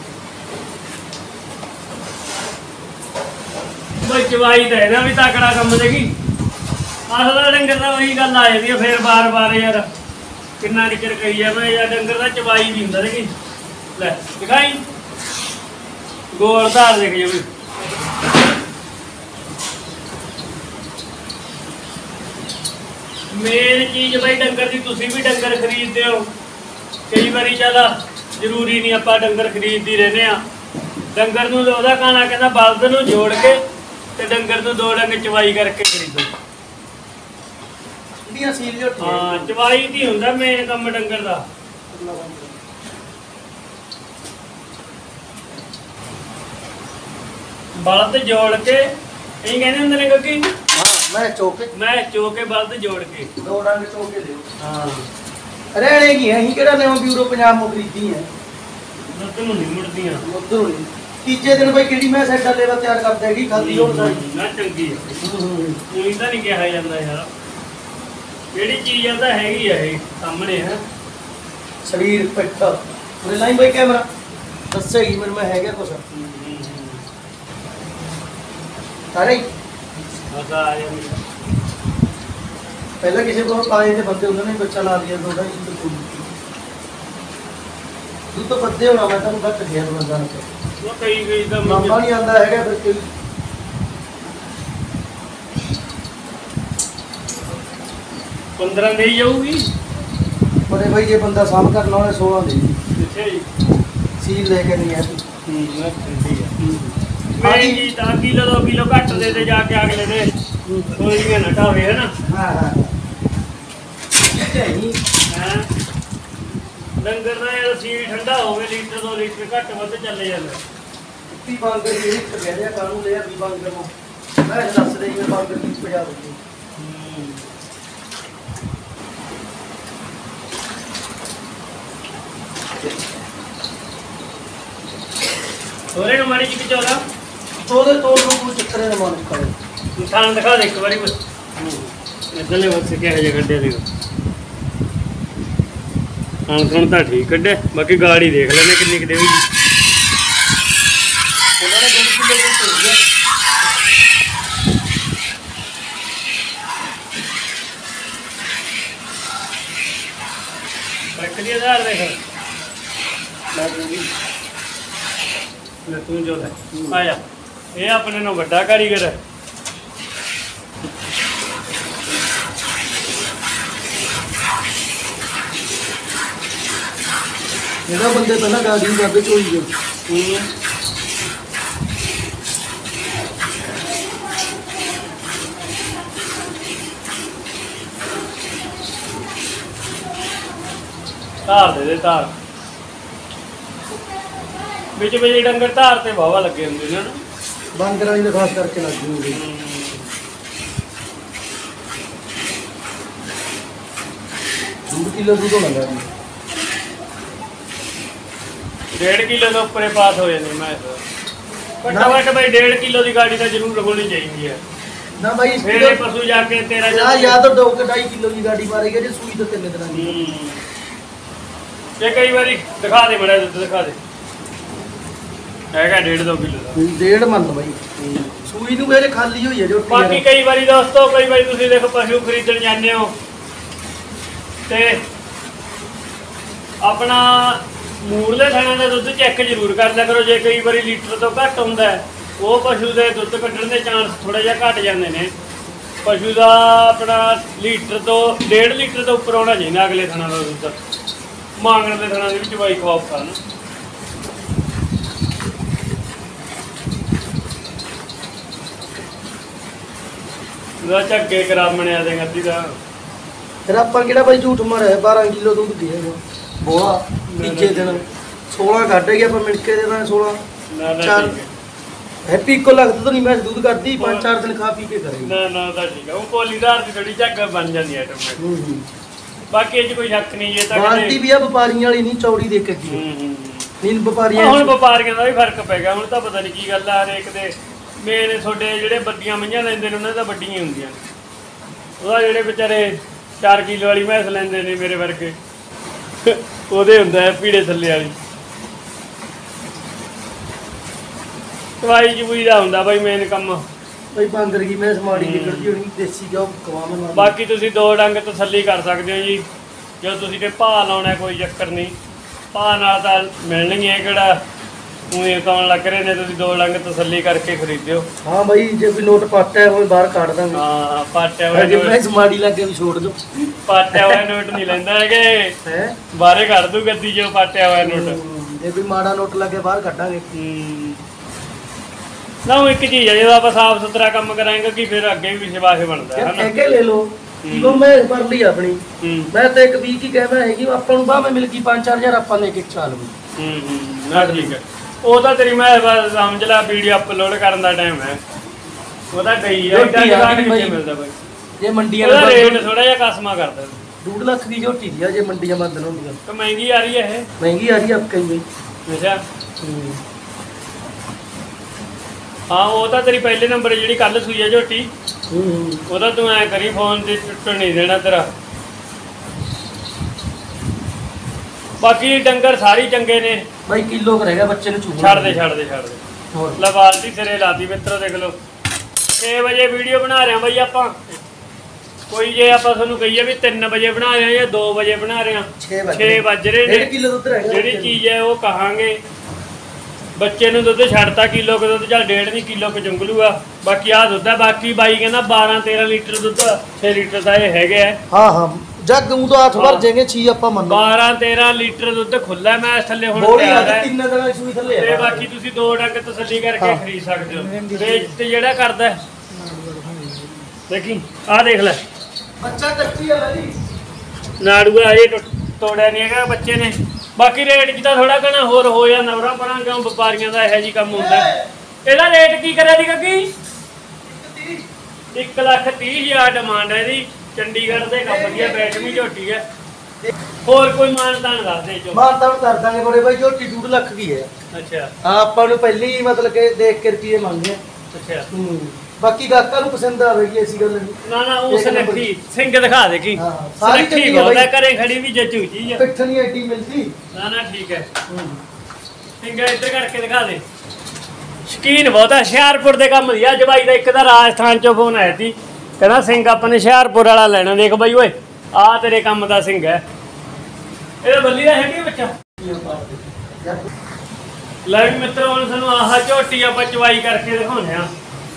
S1: ਬਈ ਚਵਾਈ ਤਾਂ ਇਹਦਾ ਵੀ ਤਕੜਾ ਕੰਮ ਦੇਗੀ ਆਹਲਾ ਡੰਗਰ ਦਾ ਉਹੀ ਗੱਲ ਆ ਜਾਂਦੀ ਆ ਫੇਰ ਬਾਰ-ਬਾਰ ਯਾਰ ਕਿੰਨਾ ਨਿਚਰ ਕਹੀ ਆ ਮੈਂ ਯਾਰ ਡੰਗਰ ਦਾ ਚਵਾਈ ਵੀ ਹੁੰਦਾ ਦੇਗੀ ਲੈ ਦਿਖਾਈ ਗੋਲ ਧਾਰ ਦੇਖ ਜਮੀ ਮੇਨ ਚੀਜ਼ ਬਈ ਡੰਗਰ ਦੀ ਤੁਸੀਂ ਵੀ ਡੰਗਰ ਖਰੀਦਦੇ ਹੋ ਕਈ ਵਾਰੀ ਚੱਲ ਜ਼ਰੂਰੀ ਨਹੀਂ ਆਪਾਂ ਡੰਗਰ ਖਰੀਦਦੀ ਰਹਿੰਦੇ ਆ ਡੰਗਰ ਨੂੰ ਉਹਦਾ ਖਾਣਾ ਕਹਿੰਦਾ ਬਲਦ ਨੂੰ ਜੋੜ ਕੇ ਤੇ ਡੰਗਰ ਨੂੰ ਦੋ ਡੰਗ ਚਵਾਈ ਕਰਕੇ ਖਰੀਦੋ
S2: इंडिया सील झोटी
S1: ਹਾਂ ਚਵਾਈ ਦੀ ਹੁੰਦਾ ਮੇਨ ਕੰਮ ਡੰਗਰ ਦਾ ਬਲਦ ਜੋੜ ਕੇ ਇਹ ਕਹਿੰਦੇ ਹੁੰਦੇ ਨੇ ਕਿਉਂਕਿ
S2: हां मैं चौके
S1: ਮੈਂ ਚੋ ਕੇ ਬਲਦ ਜੋੜ ਕੇ
S2: दो डंग चौके दे
S1: ਹਾਂ
S2: रहने की है ही केड़ा ने ब्यूरो पंजाब में खरीदी है
S1: ਦੁੱਧ ਨੂੰ ਨਹੀਂ ਮੁੜਦੀਆਂ
S2: उधर तीजे दिन भाई केड़ी मैं सेट लेवा तैयार कर देगी खाली हो सारी
S1: ਨਾ ਚੰਗੀ ਹੈ ਕੋਈ ਤਾਂ ਨਹੀਂ ਕਿਹਾ ਜਾਂਦਾ ਯਾਰ ਕਿਹੜੀ ਚੀਜ਼ ਆ ਤਾਂ ਹੈਗੀ ਆ ਇਹ ਸਾਹਮਣੇ ਹੈ
S2: शरीर पिट्ठ पूरे लाइन भाई कैमरा दसेगी मेरे में है क्या कुछ सारे ही
S1: ਮਜ਼ਾ ਆ ਜਾਂਦਾ
S2: पहले किसी को आए थे बंदे उन्होंने बच्चा ला दिया दो ढाई किलो ਦੁੱਧ ਵੱਧੇ ਹੋਣਾ ਮੈਂ ਤੁਹਾਨੂੰ ਘੱਟ ਗਿਆ ਬੰਦਾ ਨੂੰ
S1: ਉਹ ਕਈ ਕਈ ਤਾਂ
S2: ਮਾਮਾ ਨਹੀਂ ਆਂਦਾ ਹੈਗਾ ਫਿਰ ਕੋਈ
S1: ਪੰਦਰਾਂ ਦੇ ਹੀ ਜਾਊਗੀ।
S2: ਬੜੇ ਭਾਈ ਜੇ ਬੰਦਾ ਸਾਮ ਕਰ ਲਾਉਣਾ ਸੋਲਾਂ ਦੇ
S1: ਅੱਛਾ ਜੀ।
S2: ਸੀਲ ਲੈ ਕੇ ਨਹੀਂ ਹੈ
S1: ਹੂੰ ਮੈਂ ਠੀਕ ਹੈ। ਮੈਂ ਜੀ ਤਾਂ ਕਿਲੋ ਦੋ ਕਿਲੋ ਘੱਟ ਦੇ ਦੇ ਜਾ ਕੇ ਅਗਲੇ ਦੇ ਕੋਈ ਨਾ ਟਾਵੇ ਹੈ ਨਾ।
S2: ਹਾਂ ਹਾਂ ਨਹੀਂ
S1: ਹਾਂ ਲੰਗਰ ਦਾ ਇਹ ਸੀ ਠੰਡਾ ਹੋਵੇ ਲੀਟਰ ਦੋ ਲੀਟਰ ਘੱਟ ਵੱਧ ਚੱਲੇ ਜਾਂਦਾ।
S2: ਵੀ ਬਾਂਗਰ ਇਹ ਇੱਕ ਕਹਿ ਰਿਹਾ ਕਾਨੂੰ ਲਿਆ ਵੀ ਬਾਂਗਰ ਨੂੰ ਮੈਂ ਦੱਸ ਰਹੀ ਮੈਂ ਬਾਂਗਰ ਦੀ ਪੰਜਾਬ ਦੀ
S1: ਹੋਰੇ ਨੂੰ ਮਾੜੀ ਜਿਹੀ ਵਿਚੋਲਾ
S2: ਉਹਦੇ ਤੋੜ ਨੂੰ ਕੋਈ ਚੱਕਰ ਨਹੀਂ ਮਾਨਸ ਕਰੇ
S1: ਇਨਸਾਨ ਦਿਖਾ ਦੇ ਇੱਕ ਵਾਰੀ ਬਸ ਇਧਰਲੇ ਪਾਸੇ ਕਿਹੋ ਜਿਹਾ ਕੱਢਿਆ ਸੀਗਾ। ਹਾਂ ਹੁਣ ਤਾਂ ਠੀਕ ਕੱਢਿਆ ਬਾਕੀ ਗਾੜੀ ਦੇਖ ਲੈਣੇ ਕਿੰਨੀ ਕੁ ਦੇਵੀ
S2: ਉਹਨਾਂ ਨੇ ਦੋ ਕਿਲੋ ਦੇ ਤੋੜ ਗਿਆ
S1: ਇੱਕ ਦੀ ਹਜ਼ਾਰ ਦੇਖ ਮੈਂ ਦੂੰਗੀ ਲੈ ਤੂੰ ਜੋ ਲੈ ਆ ਜਾ ਇਹ ਆਪਣੇ ਨੂੰ ਵੱਡਾ ਕਾਰੀਗਰ ਹੈ।
S2: ਜਿਹੜਾ ਬੰਦੇ ਪਹਿਲਾਂ ਗਾੜੀ ਬਾਬੇ ਚੋਈ ਗਏ
S1: ਹੂੰ ਧਾਰ ਦੇ ਦੇ ਧਾਰ ਵਿੱਚ ਵਿੱਚ ਡੰਗਰ ਧਾਰ ਤੇ ਵਾਵਾ ਲੱਗੇ ਹੁੰਦੇ ਨੇ ਨਾ।
S2: ਬਾਂਗਰਾਂ ਦੀ ਖਾਸ ਕਰਕੇ ਲੱਗ ਜੂਗੀ ਦੋ ਕਿਲੋ ਦੁੱਧ ਹੋਣਾ ਗਾੜੀ
S1: ਡੇਢ ਕਿਲੋ ਦੇ ਉੱਪਰੇ ਪਾਸ ਹੋ ਜਾਂਦੇ ਮੈਂ ਘੱਟੋ ਘੱਟ ਬਈ ਡੇਢ ਕਿਲੋ ਦੀ ਗਾੜੀ ਤਾਂ ਜ਼ਰੂਰ ਹੋਣੀ ਚਾਹੀਦੀ ਹੈ।
S2: ਨਾ ਭਾਈ
S1: ਫਿਰ ਇਹ ਪਸ਼ੂ ਜਾ ਕੇ ਤੇਰਾ
S2: ਯਾ ਜਾਂ ਤਾਂ ਦੋ ਢਾਈ ਕਿਲੋ ਦੀ ਗਾੜੀ ਮਾਰੇਗਾ ਜੇ ਸੂਈ ਤਾਂ ਤਿੰਨ ਦਿਨਾਂ ਦੀ
S1: ਹੂੰ ਇਹ ਕਈ ਵਾਰੀ ਦਿਖਾ ਦੇ ਬੜਾ ਦੁੱਧ ਦਿਖਾ ਦੇ ਹੈਗਾ ਡੇਢ ਦੋ ਕਿਲੋ ਦਾ
S2: ਡੇਢ ਮੰਨ ਬਾਈ ਸੂਈ ਨੂੰ ਮੇਰੇ ਖਾਲੀ ਹੋਈ ਹੈ ਜੋ
S1: ਬਾਕੀ ਕਈ ਵਾਰੀ ਦੋਸਤੋ ਕਈ ਵਾਰੀ ਤੁਸੀਂ ਦੇਖੋ ਪਸ਼ੂ ਖਰੀਦਣ ਜਾਂਦੇ ਹੋ ਤੇ ਆਪਣਾ ਮੂਰਲੇ ਥਾਣਾ ਦਾ ਦੁੱਧ ਚੈੱਕ ਜ਼ਰੂਰ ਕਰ ਲਿਆ ਕਰੋ। ਜੇ ਕਈ ਵਾਰੀ ਲੀਟਰ ਤੋਂ ਘੱਟ ਹੁੰਦਾ ਉਹ ਪਸ਼ੂ ਦੇ ਦੁੱਧ ਕੱਢਣ ਦੇ ਚਾਂਸ ਥੋੜਾ ਜਿਹਾ ਘੱਟ ਜਾਂਦੇ ਨੇ। ਪਸ਼ੂ ਦਾ ਆਪਣਾ ਲੀਟਰ ਤੋਂ ਡੇਢ ਲੀਟਰ ਤੋਂ ਉੱਪਰ ਹੋਣਾ ਚਾਹੀਦਾ ਅਗਲੇ ਥਾਣਾ ਦਾ ਦੁੱਧ ਮਾਂਗਣ ਦੇ ਥਾਣਾ ਦੇ ਵਿੱਚ ਵਾਈ ਖਵਾਬ ਕਰਨ। ਉਹਦਾ ਝੱਗੇ ਕਰਾ ਬਣਿਆ ਦੇਗਾ ਅੱਧੀ ਦਾ
S2: ਫਿਰ ਆਪਾਂ ਕਿਹੜਾ ਬਾਈ ਝੂਠ ਮਾਰਿਆ ਬਾਰਾਂ ਕਿਲੋ ਦੁੱਧ ਪੀਏਗਾ ਬੋਲਾ ਤੀਜੇ ਦਿਨ ਸੋਲਾਂ ਕੱਢ ਗਿਆ ਆਪਾਂ ਮਿਲ ਕੇ ਦੇ ਦਾਂ ਸੋਲਾਂ
S1: ਨਾ ਨਾ
S2: ਚਾਰ
S1: ਠੀਕ ਹੈ।
S2: ਹੈਪੀ ਇੱਕੋ ਲੱਗਦਾ ਤਾਂ ਨਹੀਂ ਮੈਂ ਦੁੱਧ ਕੱਢਦੀ ਪੰਜ ਚਾਰ ਦਿਨ ਖਾ ਪੀ ਕੇ ਕਰੇਗੀ
S1: ਨਾ ਨਾ ਤਾਂ ਠੀਕ ਹੈ ਉਹ ਪੋਲੀਦਾਰ ਦੀ ਥੋੜੀ ਝੱਗ ਬਣ ਜਾਂਦੀ ਹੈ ਆਟੋਮੈਟਿਕ।
S2: ਹੂੰ ਹੂੰ
S1: ਬਾਕੀ ਇਹ 'ਚ ਕੋਈ ਸ਼ੱਕ ਨਹੀਂ ਇਹ ਤਾਂ
S2: ਬਾਲਟੀ ਵੀ ਆ ਵਪਾਰੀਆਂ ਵਾਲੀ ਨਹੀਂ ਚੌੜੀ ਦੇ ਕੇ ਕੀ
S1: ਹੂੰ ਹੂੰ
S2: ਨੀਂਦ ਵਪਾਰੀਆਂ
S1: ਹੁਣ ਵਪਾਰੀਆਂ ਦਾ ਵੀ ਫਰਕ ਪੈ ਗਿਆ। ਹੁਣ ਤਾਂ ਪਤਾ ਨਹੀਂ ਕੀ ਗੱਲ ਆ ਹਰੇਕ ਦੇ ਮੇਨ ਤੁਹਾਡੇ ਜਿਹੜੇ ਵੱਡੀਆਂ ਮਈਆਂ ਲੈਂਦੇ ਨੇ ਉਹਨਾਂ ਦਾ ਵੱਡੀਆਂ ਹੀ ਹੁੰਦੀਆਂ ਨੇ। ਉਹਦਾ ਜਿਹੜੇ ਵਿਚਾਰੇ ਚਾਰ ਕਿਲੋ ਵਾਲੀ ਮੈਸ ਲੈਂਦੇ ਨੇ ਮੇਰੇ ਵਰਗੇ ਉਹਦੇ ਹੁੰਦਾ ਹੈ ਪੀੜੇ ਥੱਲੇ ਵਾਲੀ ਦਵਾਈ ਜਬੂਈ ਦਾ ਹੁੰਦਾ ਬਾਈ ਮੇਨ ਕੰਮ।
S2: ਬਈ ਬਾਂਦਰ ਕੀ ਮੈਂ ਸਮਾੜੀ ਨਿਕਲਦੀ ਹੋਣੀ ਦੇਸੀ ਜਾਓ ਕਵਾਵਾਂ
S1: ਬਾਕੀ ਤੁਸੀਂ ਦੋ ਡੰਗ ਤਸੱਲੀ ਕਰ ਸਕਦੇ ਹੋ ਜੀ। ਜਦੋਂ ਤੁਸੀਂ ਤੇ ਭਾਅ ਲਾਉਣਾ ਕੋਈ ਚੱਕਰ ਨਹੀਂ ਭਾਅ ਨਾਲ ਤਾਂ ਮਿਲਣਗੀਆਂ ਕਿਹੜਾ ਉਹੀ ਕੌਣ ਲੱਗ ਰਹੇ ਨੇ। ਤੁਸੀਂ ਦੋ ਡੰਗ ਤਸੱਲੀ ਕਰਕੇ ਖਰੀਦਿਓ।
S2: ਹਾਂ ਬਾਈ ਜੇ ਕੋਈ ਨੋਟ ਪਾਟਿਆ ਹੋਵੇ ਬਾਹਰ ਕੱਢ ਦਾਂਗੇ
S1: ਹਾਂ ਪਾਟਿਆ
S2: ਜੇ
S1: ਹੋਇਆ
S2: ਮੈਂ ਸਮਾੜੀ ਲੱਗੇ ਵੀ ਛੋੜ ਦੋ
S1: ਪਾਟਿਆ ਹੋਇਆ ਨੋਟ ਨਹੀਂ ਲੈਂਦਾ ਹੈਗੇ
S2: ਹੈ
S1: ਬਾਹਰੇ ਕੱਢ ਦੂ ਗੱਦੀ ਜੋ ਪਾਟਿਆ ਹੋਇਆ ਨੋਟ।
S2: ਜੇ ਕੋਈ ਮਾੜਾ ਨੋਟ ਲੱਗੇ ਬਾਹਰ ਕੱਢਾਂਗੇ
S1: ਹੂੰ ਨਾ ਉਹ ਇੱਕ ਚੀਜ਼ ਹੈ ਜਦੋਂ ਆਪਾਂ ਸਾਫ ਸੁਥਰਾ ਕੰਮ ਕਰਾਂਗੇ ਕਿ ਫਿਰ ਅੱਗੇ ਵੀ ਵਿਸ਼ਵਾਸ ਬਣਦਾ ਹੈ
S2: ਕਹਿ
S1: ਨਾ।
S2: ਕੇ ਲੈ ਲਓ ਕਿਉਂ ਮੈਂ ਭਰ ਲਈ ਆਪਣੀ
S1: ਹੂੰ
S2: ਮੈਂ ਤਾਂ ਇੱਕ ਵੀਕ ਹੀ ਕਹਿਣਾ ਹੈਗੀ ਆਪਾਂ ਨੂੰ ਬਾਹ ਮੈਂ ਮਿਲ ਗਈ ਪੰਜ ਚਾਰ ਹਜ਼ਾਰ ਆਪਾਂ ਲੈ ਕੇ ਚਾਲ ਵੀ
S1: ਹੂੰ ਹੂੰ ਨਾ ਠੀਕ ਹੈ। ਉਹ ਤਾਂ ਤੇਰੀ ਮੈਂ ਬਸ ਸਮਝ ਲਾ ਵੀਡੀਓ ਅਪਲੋਡ ਕਰਨ ਦਾ ਟਾਈਮ ਹੈ ਉਹਦਾ ਗਈ ਆ
S2: ਝੋਟੀ ਆ
S1: ਕਿੱਥੇ
S2: ਬਾਈ।
S1: ਮਿਲਦਾ ਬਾਈ
S2: ਜੇ ਮੰਡੀਆਂ
S1: ਉਹਦਾ
S2: ਦਾ
S1: ਰੇਟ ਥੋੜਾ ਜਿਹਾ ਕਸਮਾ ਕਰਦਾ
S2: ਡੂਢ ਲੱਖ ਦੀ ਝੋਟੀ ਦੀ ਆ ਜੇ ਮੰਡੀਆਂ ਬੰਦ ਹੁੰਦੀਆਂ
S1: ਤੇ ਮਹਿੰਗੀ ਆ ਰਹੀ ਹੈ ਇਹ
S2: ਮਹਿੰਗੀ ਆ ਰਹੀ ਆ ਕਈ ਬਈ
S1: ਅੱਛਾ ਹਾਂ ਉਹ ਤਾਂ ਤੇਰੀ ਪਹਿਲੇ ਨੰਬਰ ਜਿਹੜੀ ਕੱਲ ਸੂਈ ਆ ਝੋਟੀ
S2: ਹੂੰ ਹੂੰ
S1: ਉਹਦਾ ਤੂੰ ਐ ਕਰੀ ਫੋਨ ਤੇ ਟੁੱਟਣ ਨਹੀਂ ਦੇਣਾ ਤੇਰਾ। ਬਾਕੀ ਡੰਗਰ ਸਾਰੀ ਚੰਗੇ ਨੇ।
S2: ਬਾਈ ਕਿਲੋ ਕਰੇਗਾ ਬੱਚੇ ਨੂੰ ਚੂਹਣਾ
S1: ਛੱਡ ਦੇ ਛੱਡ ਦੇ ਛੱਡ ਦੇ
S2: ਹੋਰ
S1: ਲੈ ਬਾਲਟੀ ਸਿਰੇ ਲਾਤੀ ਮਿੱਤਰੋ ਦੇਖ ਲਓ ਛੇ ਵਜੇ ਵੀਡੀਓ ਬਣਾ ਰਹੇ ਆ ਬਾਈ ਆਪਾਂ ਕੋਈ ਜੇ ਆਪਾਂ ਤੁਹਾਨੂੰ ਕਹੀਏ ਵੀ ਤਿੰਨ ਵਜੇ ਬਣਾ ਰਹੇ ਆ ਜਾਂ ਦੋ ਵਜੇ ਬਣਾ ਰਹੇ ਆ
S2: ਛੇ ਵਜ
S1: ਛੇ ਵੱਜ ਰਹੇ ਨੇ
S2: ਡੇਢ ਕਿਲੋ ਦੁੱਧ ਰਹਿ ਗਿਆ
S1: ਜਿਹੜੀ ਚੀਜ਼ ਹੈ ਉਹ ਕਹਾਂਗੇ ਬੱਚੇ ਨੂੰ ਦੁੱਧ ਛੱਡਤਾ ਕਿਲੋ ਕੁ ਦੁੱਧ ਚੱਲ ਡੇਢ ਨਹੀਂ ਕਿਲੋ ਕੁ ਜੰਗਲੂ ਆ ਬਾਕੀ ਆ ਦੁੱਧ ਹੈ ਬਾਕੀ ਬਾਈ ਕਹਿੰਦਾ ਬਾਰਾਂ ਤੇਰਾਂ ਲੀਟਰ ਦੁੱਧ ਛੇ ਲੀਟਰ ਦਾ ਇਹ ਹੈਗੇ ਆ
S2: ਹਾਂ ਹਾਂ ਜੱਗ ਨੂੰ ਤਾਂ ਅੱਠ ਭਰ ਜਾਏਗੇ ਛੇ ਆਪਾਂ ਮੰਨੋ
S1: ਬਾਰਾਂ ਤੇਰਾਂ ਲੀਟਰ ਦੁੱਧ ਖੁੱਲਾ ਮੈਂ ਇਸ ਥੱਲੇ ਹੁਣ
S2: ਬੋਲੀ
S1: ਤਿਆਰ ਹੈ
S2: ਤਿੰਨ ਦਿਨਾਂ ਸੂਈ ਥੱਲੇ
S1: ਤੇ
S2: ਆ
S1: ਬਾਕੀ ਤੁਸੀਂ ਦੋ ਡੰਗ ਤਸੱਲੀ ਕਰਕੇ ਖਰੀਦ ਸਕਦੇ ਹੋ ਵੇਚ ਤੇ ਜਿਹੜਾ ਕਰਦਾ ਹੈ। ਦੇਖੀ ਆਹ ਦੇਖ ਲੈ
S2: ਬੱਚਾ ਕੱਚੀ ਆ ਜੀ
S1: ਨਾੜੂਆ ਅਜੇ ਟੁੱਟ- ਤੋੜਿਆ ਨਹੀਂ ਹੈਗਾ ਬੱਚੇ ਨੇ ਬਾਕੀ ਰੇਟ ਚ ਤਾਂ ਥੋੜਾ ਘਣਾ ਹੋਰ ਹੋ ਜਾਂਦਾ ਨਵਰਾ ਪਰਾਂ ਕਿਉਂ ਵਪਾਰੀਆਂ ਦਾ ਇਹੋ ਜੀ ਕੰਮ ਹੁੰਦਾ ਇਹਦਾ ਰੇਟ ਕੀ ਕਰਿਆ ਦੀ ਗੱਗੀ ਇੱਕ ਲੱਖ ਤੀਹ ਹਜ਼ਾਰ ਡਿਮਾਂਡ ਹੈ ਇਹਦੀ ਚੰਡੀਗੜ੍ਹ ਦੇ ਕੰਮ ਵਧੀਆ ਬੈਟਵੀਂ ਝੋਟੀ ਹੈ ਹੋਰ ਕੋਈ ਮਾਨਤਾਨ ਦੱਸ ਦੇ ਚੋ
S2: ਮਾਰ ਤਾਂ ਕਰ ਦਾਂਗੇ ਬੜੇ ਬਾਈ ਝੋਟੀ ਡੂਢ ਲੱਖ ਦੀ ਹੈ
S1: ਅੱਛਾ
S2: ਹਾਂ ਆਪਾਂ ਨੂੰ ਪਹਿਲੀ ਹੀ ਮਤਲਬ ਕਿ ਦੇਖ ਕੇ ਰੁਪਏ ਮੰਗਦੇ ਆ
S1: ਅੱਛਾ
S2: ਹੂੰ ਬਾਕੀ ਗਾਹਕਾਂ ਨੂੰ ਪਸੰਦ ਆਵੇਗੀ ਐਸੀ ਗੱਲ ਨਹੀਂ
S1: ਨਾ ਨਾ ਉਸ ਲੱਖੀ ਸਿੰਘ ਦਿਖਾ ਦੇ ਕੀ
S2: ਹਾਂ, ਸਾਰੀ
S1: ਸਾਰੀ
S2: ਚੰਗੀ
S1: ਠੀਕ
S2: ਹੈ
S1: ਹੋਦਾ
S2: ਬਾਈ।
S1: ਘਰੇ ਖੜੀ ਵੀ ਜੱਜੂ ਚੀਜ਼ ਹੈ
S2: ਪਿੱਠ ਨਹੀਂ ਐਡੀ ਮਿਲਦੀ
S1: ਨਾ ਨਾ ਠੀਕ ਹੈ ਸਿੰਘ ਇੱਧਰ ਕਰਕੇ ਦਿਖਾ ਦੇ ਸ਼ਕੀਨ ਬਹੁਤ ਹੈ ਹੁਸ਼ਿਆਰਪੁਰ ਦੇ ਕੰਮ ਦੀ ਆ ਜਵਾਈ ਦਾ ਇੱਕ ਦਾ ਰਾਜਸਥਾਨ ਚੋਂ ਫੋਨ ਆਇਆ ਸੀ ਕਹਿੰਦਾ ਸਿੰਘ ਆਪਾਂ ਨੇ ਹੁਸ਼ਿਆਰਪੁਰ ਵਾਲਾ ਲੈਣਾ ਦੇਖ ਬਾਈ ਓਏ ਆ ਤੇਰੇ ਕੰਮ ਦਾ ਸਿੰਘ ਹੈ ਇਹਦਾ ਬੱਲੀ ਦਾ ਹੈਗੀ ਬੱਚਾ ਲੈ ਵੀ ਮਿੱਤਰੋ ਹੁਣ ਸਾਨੂੰ ਆਹ ਝੋਟੀ ਆਪਾਂ ਚਵਾਈ ਕਰਕੇ ਦਿਖਾਉਂਦੇ ਆ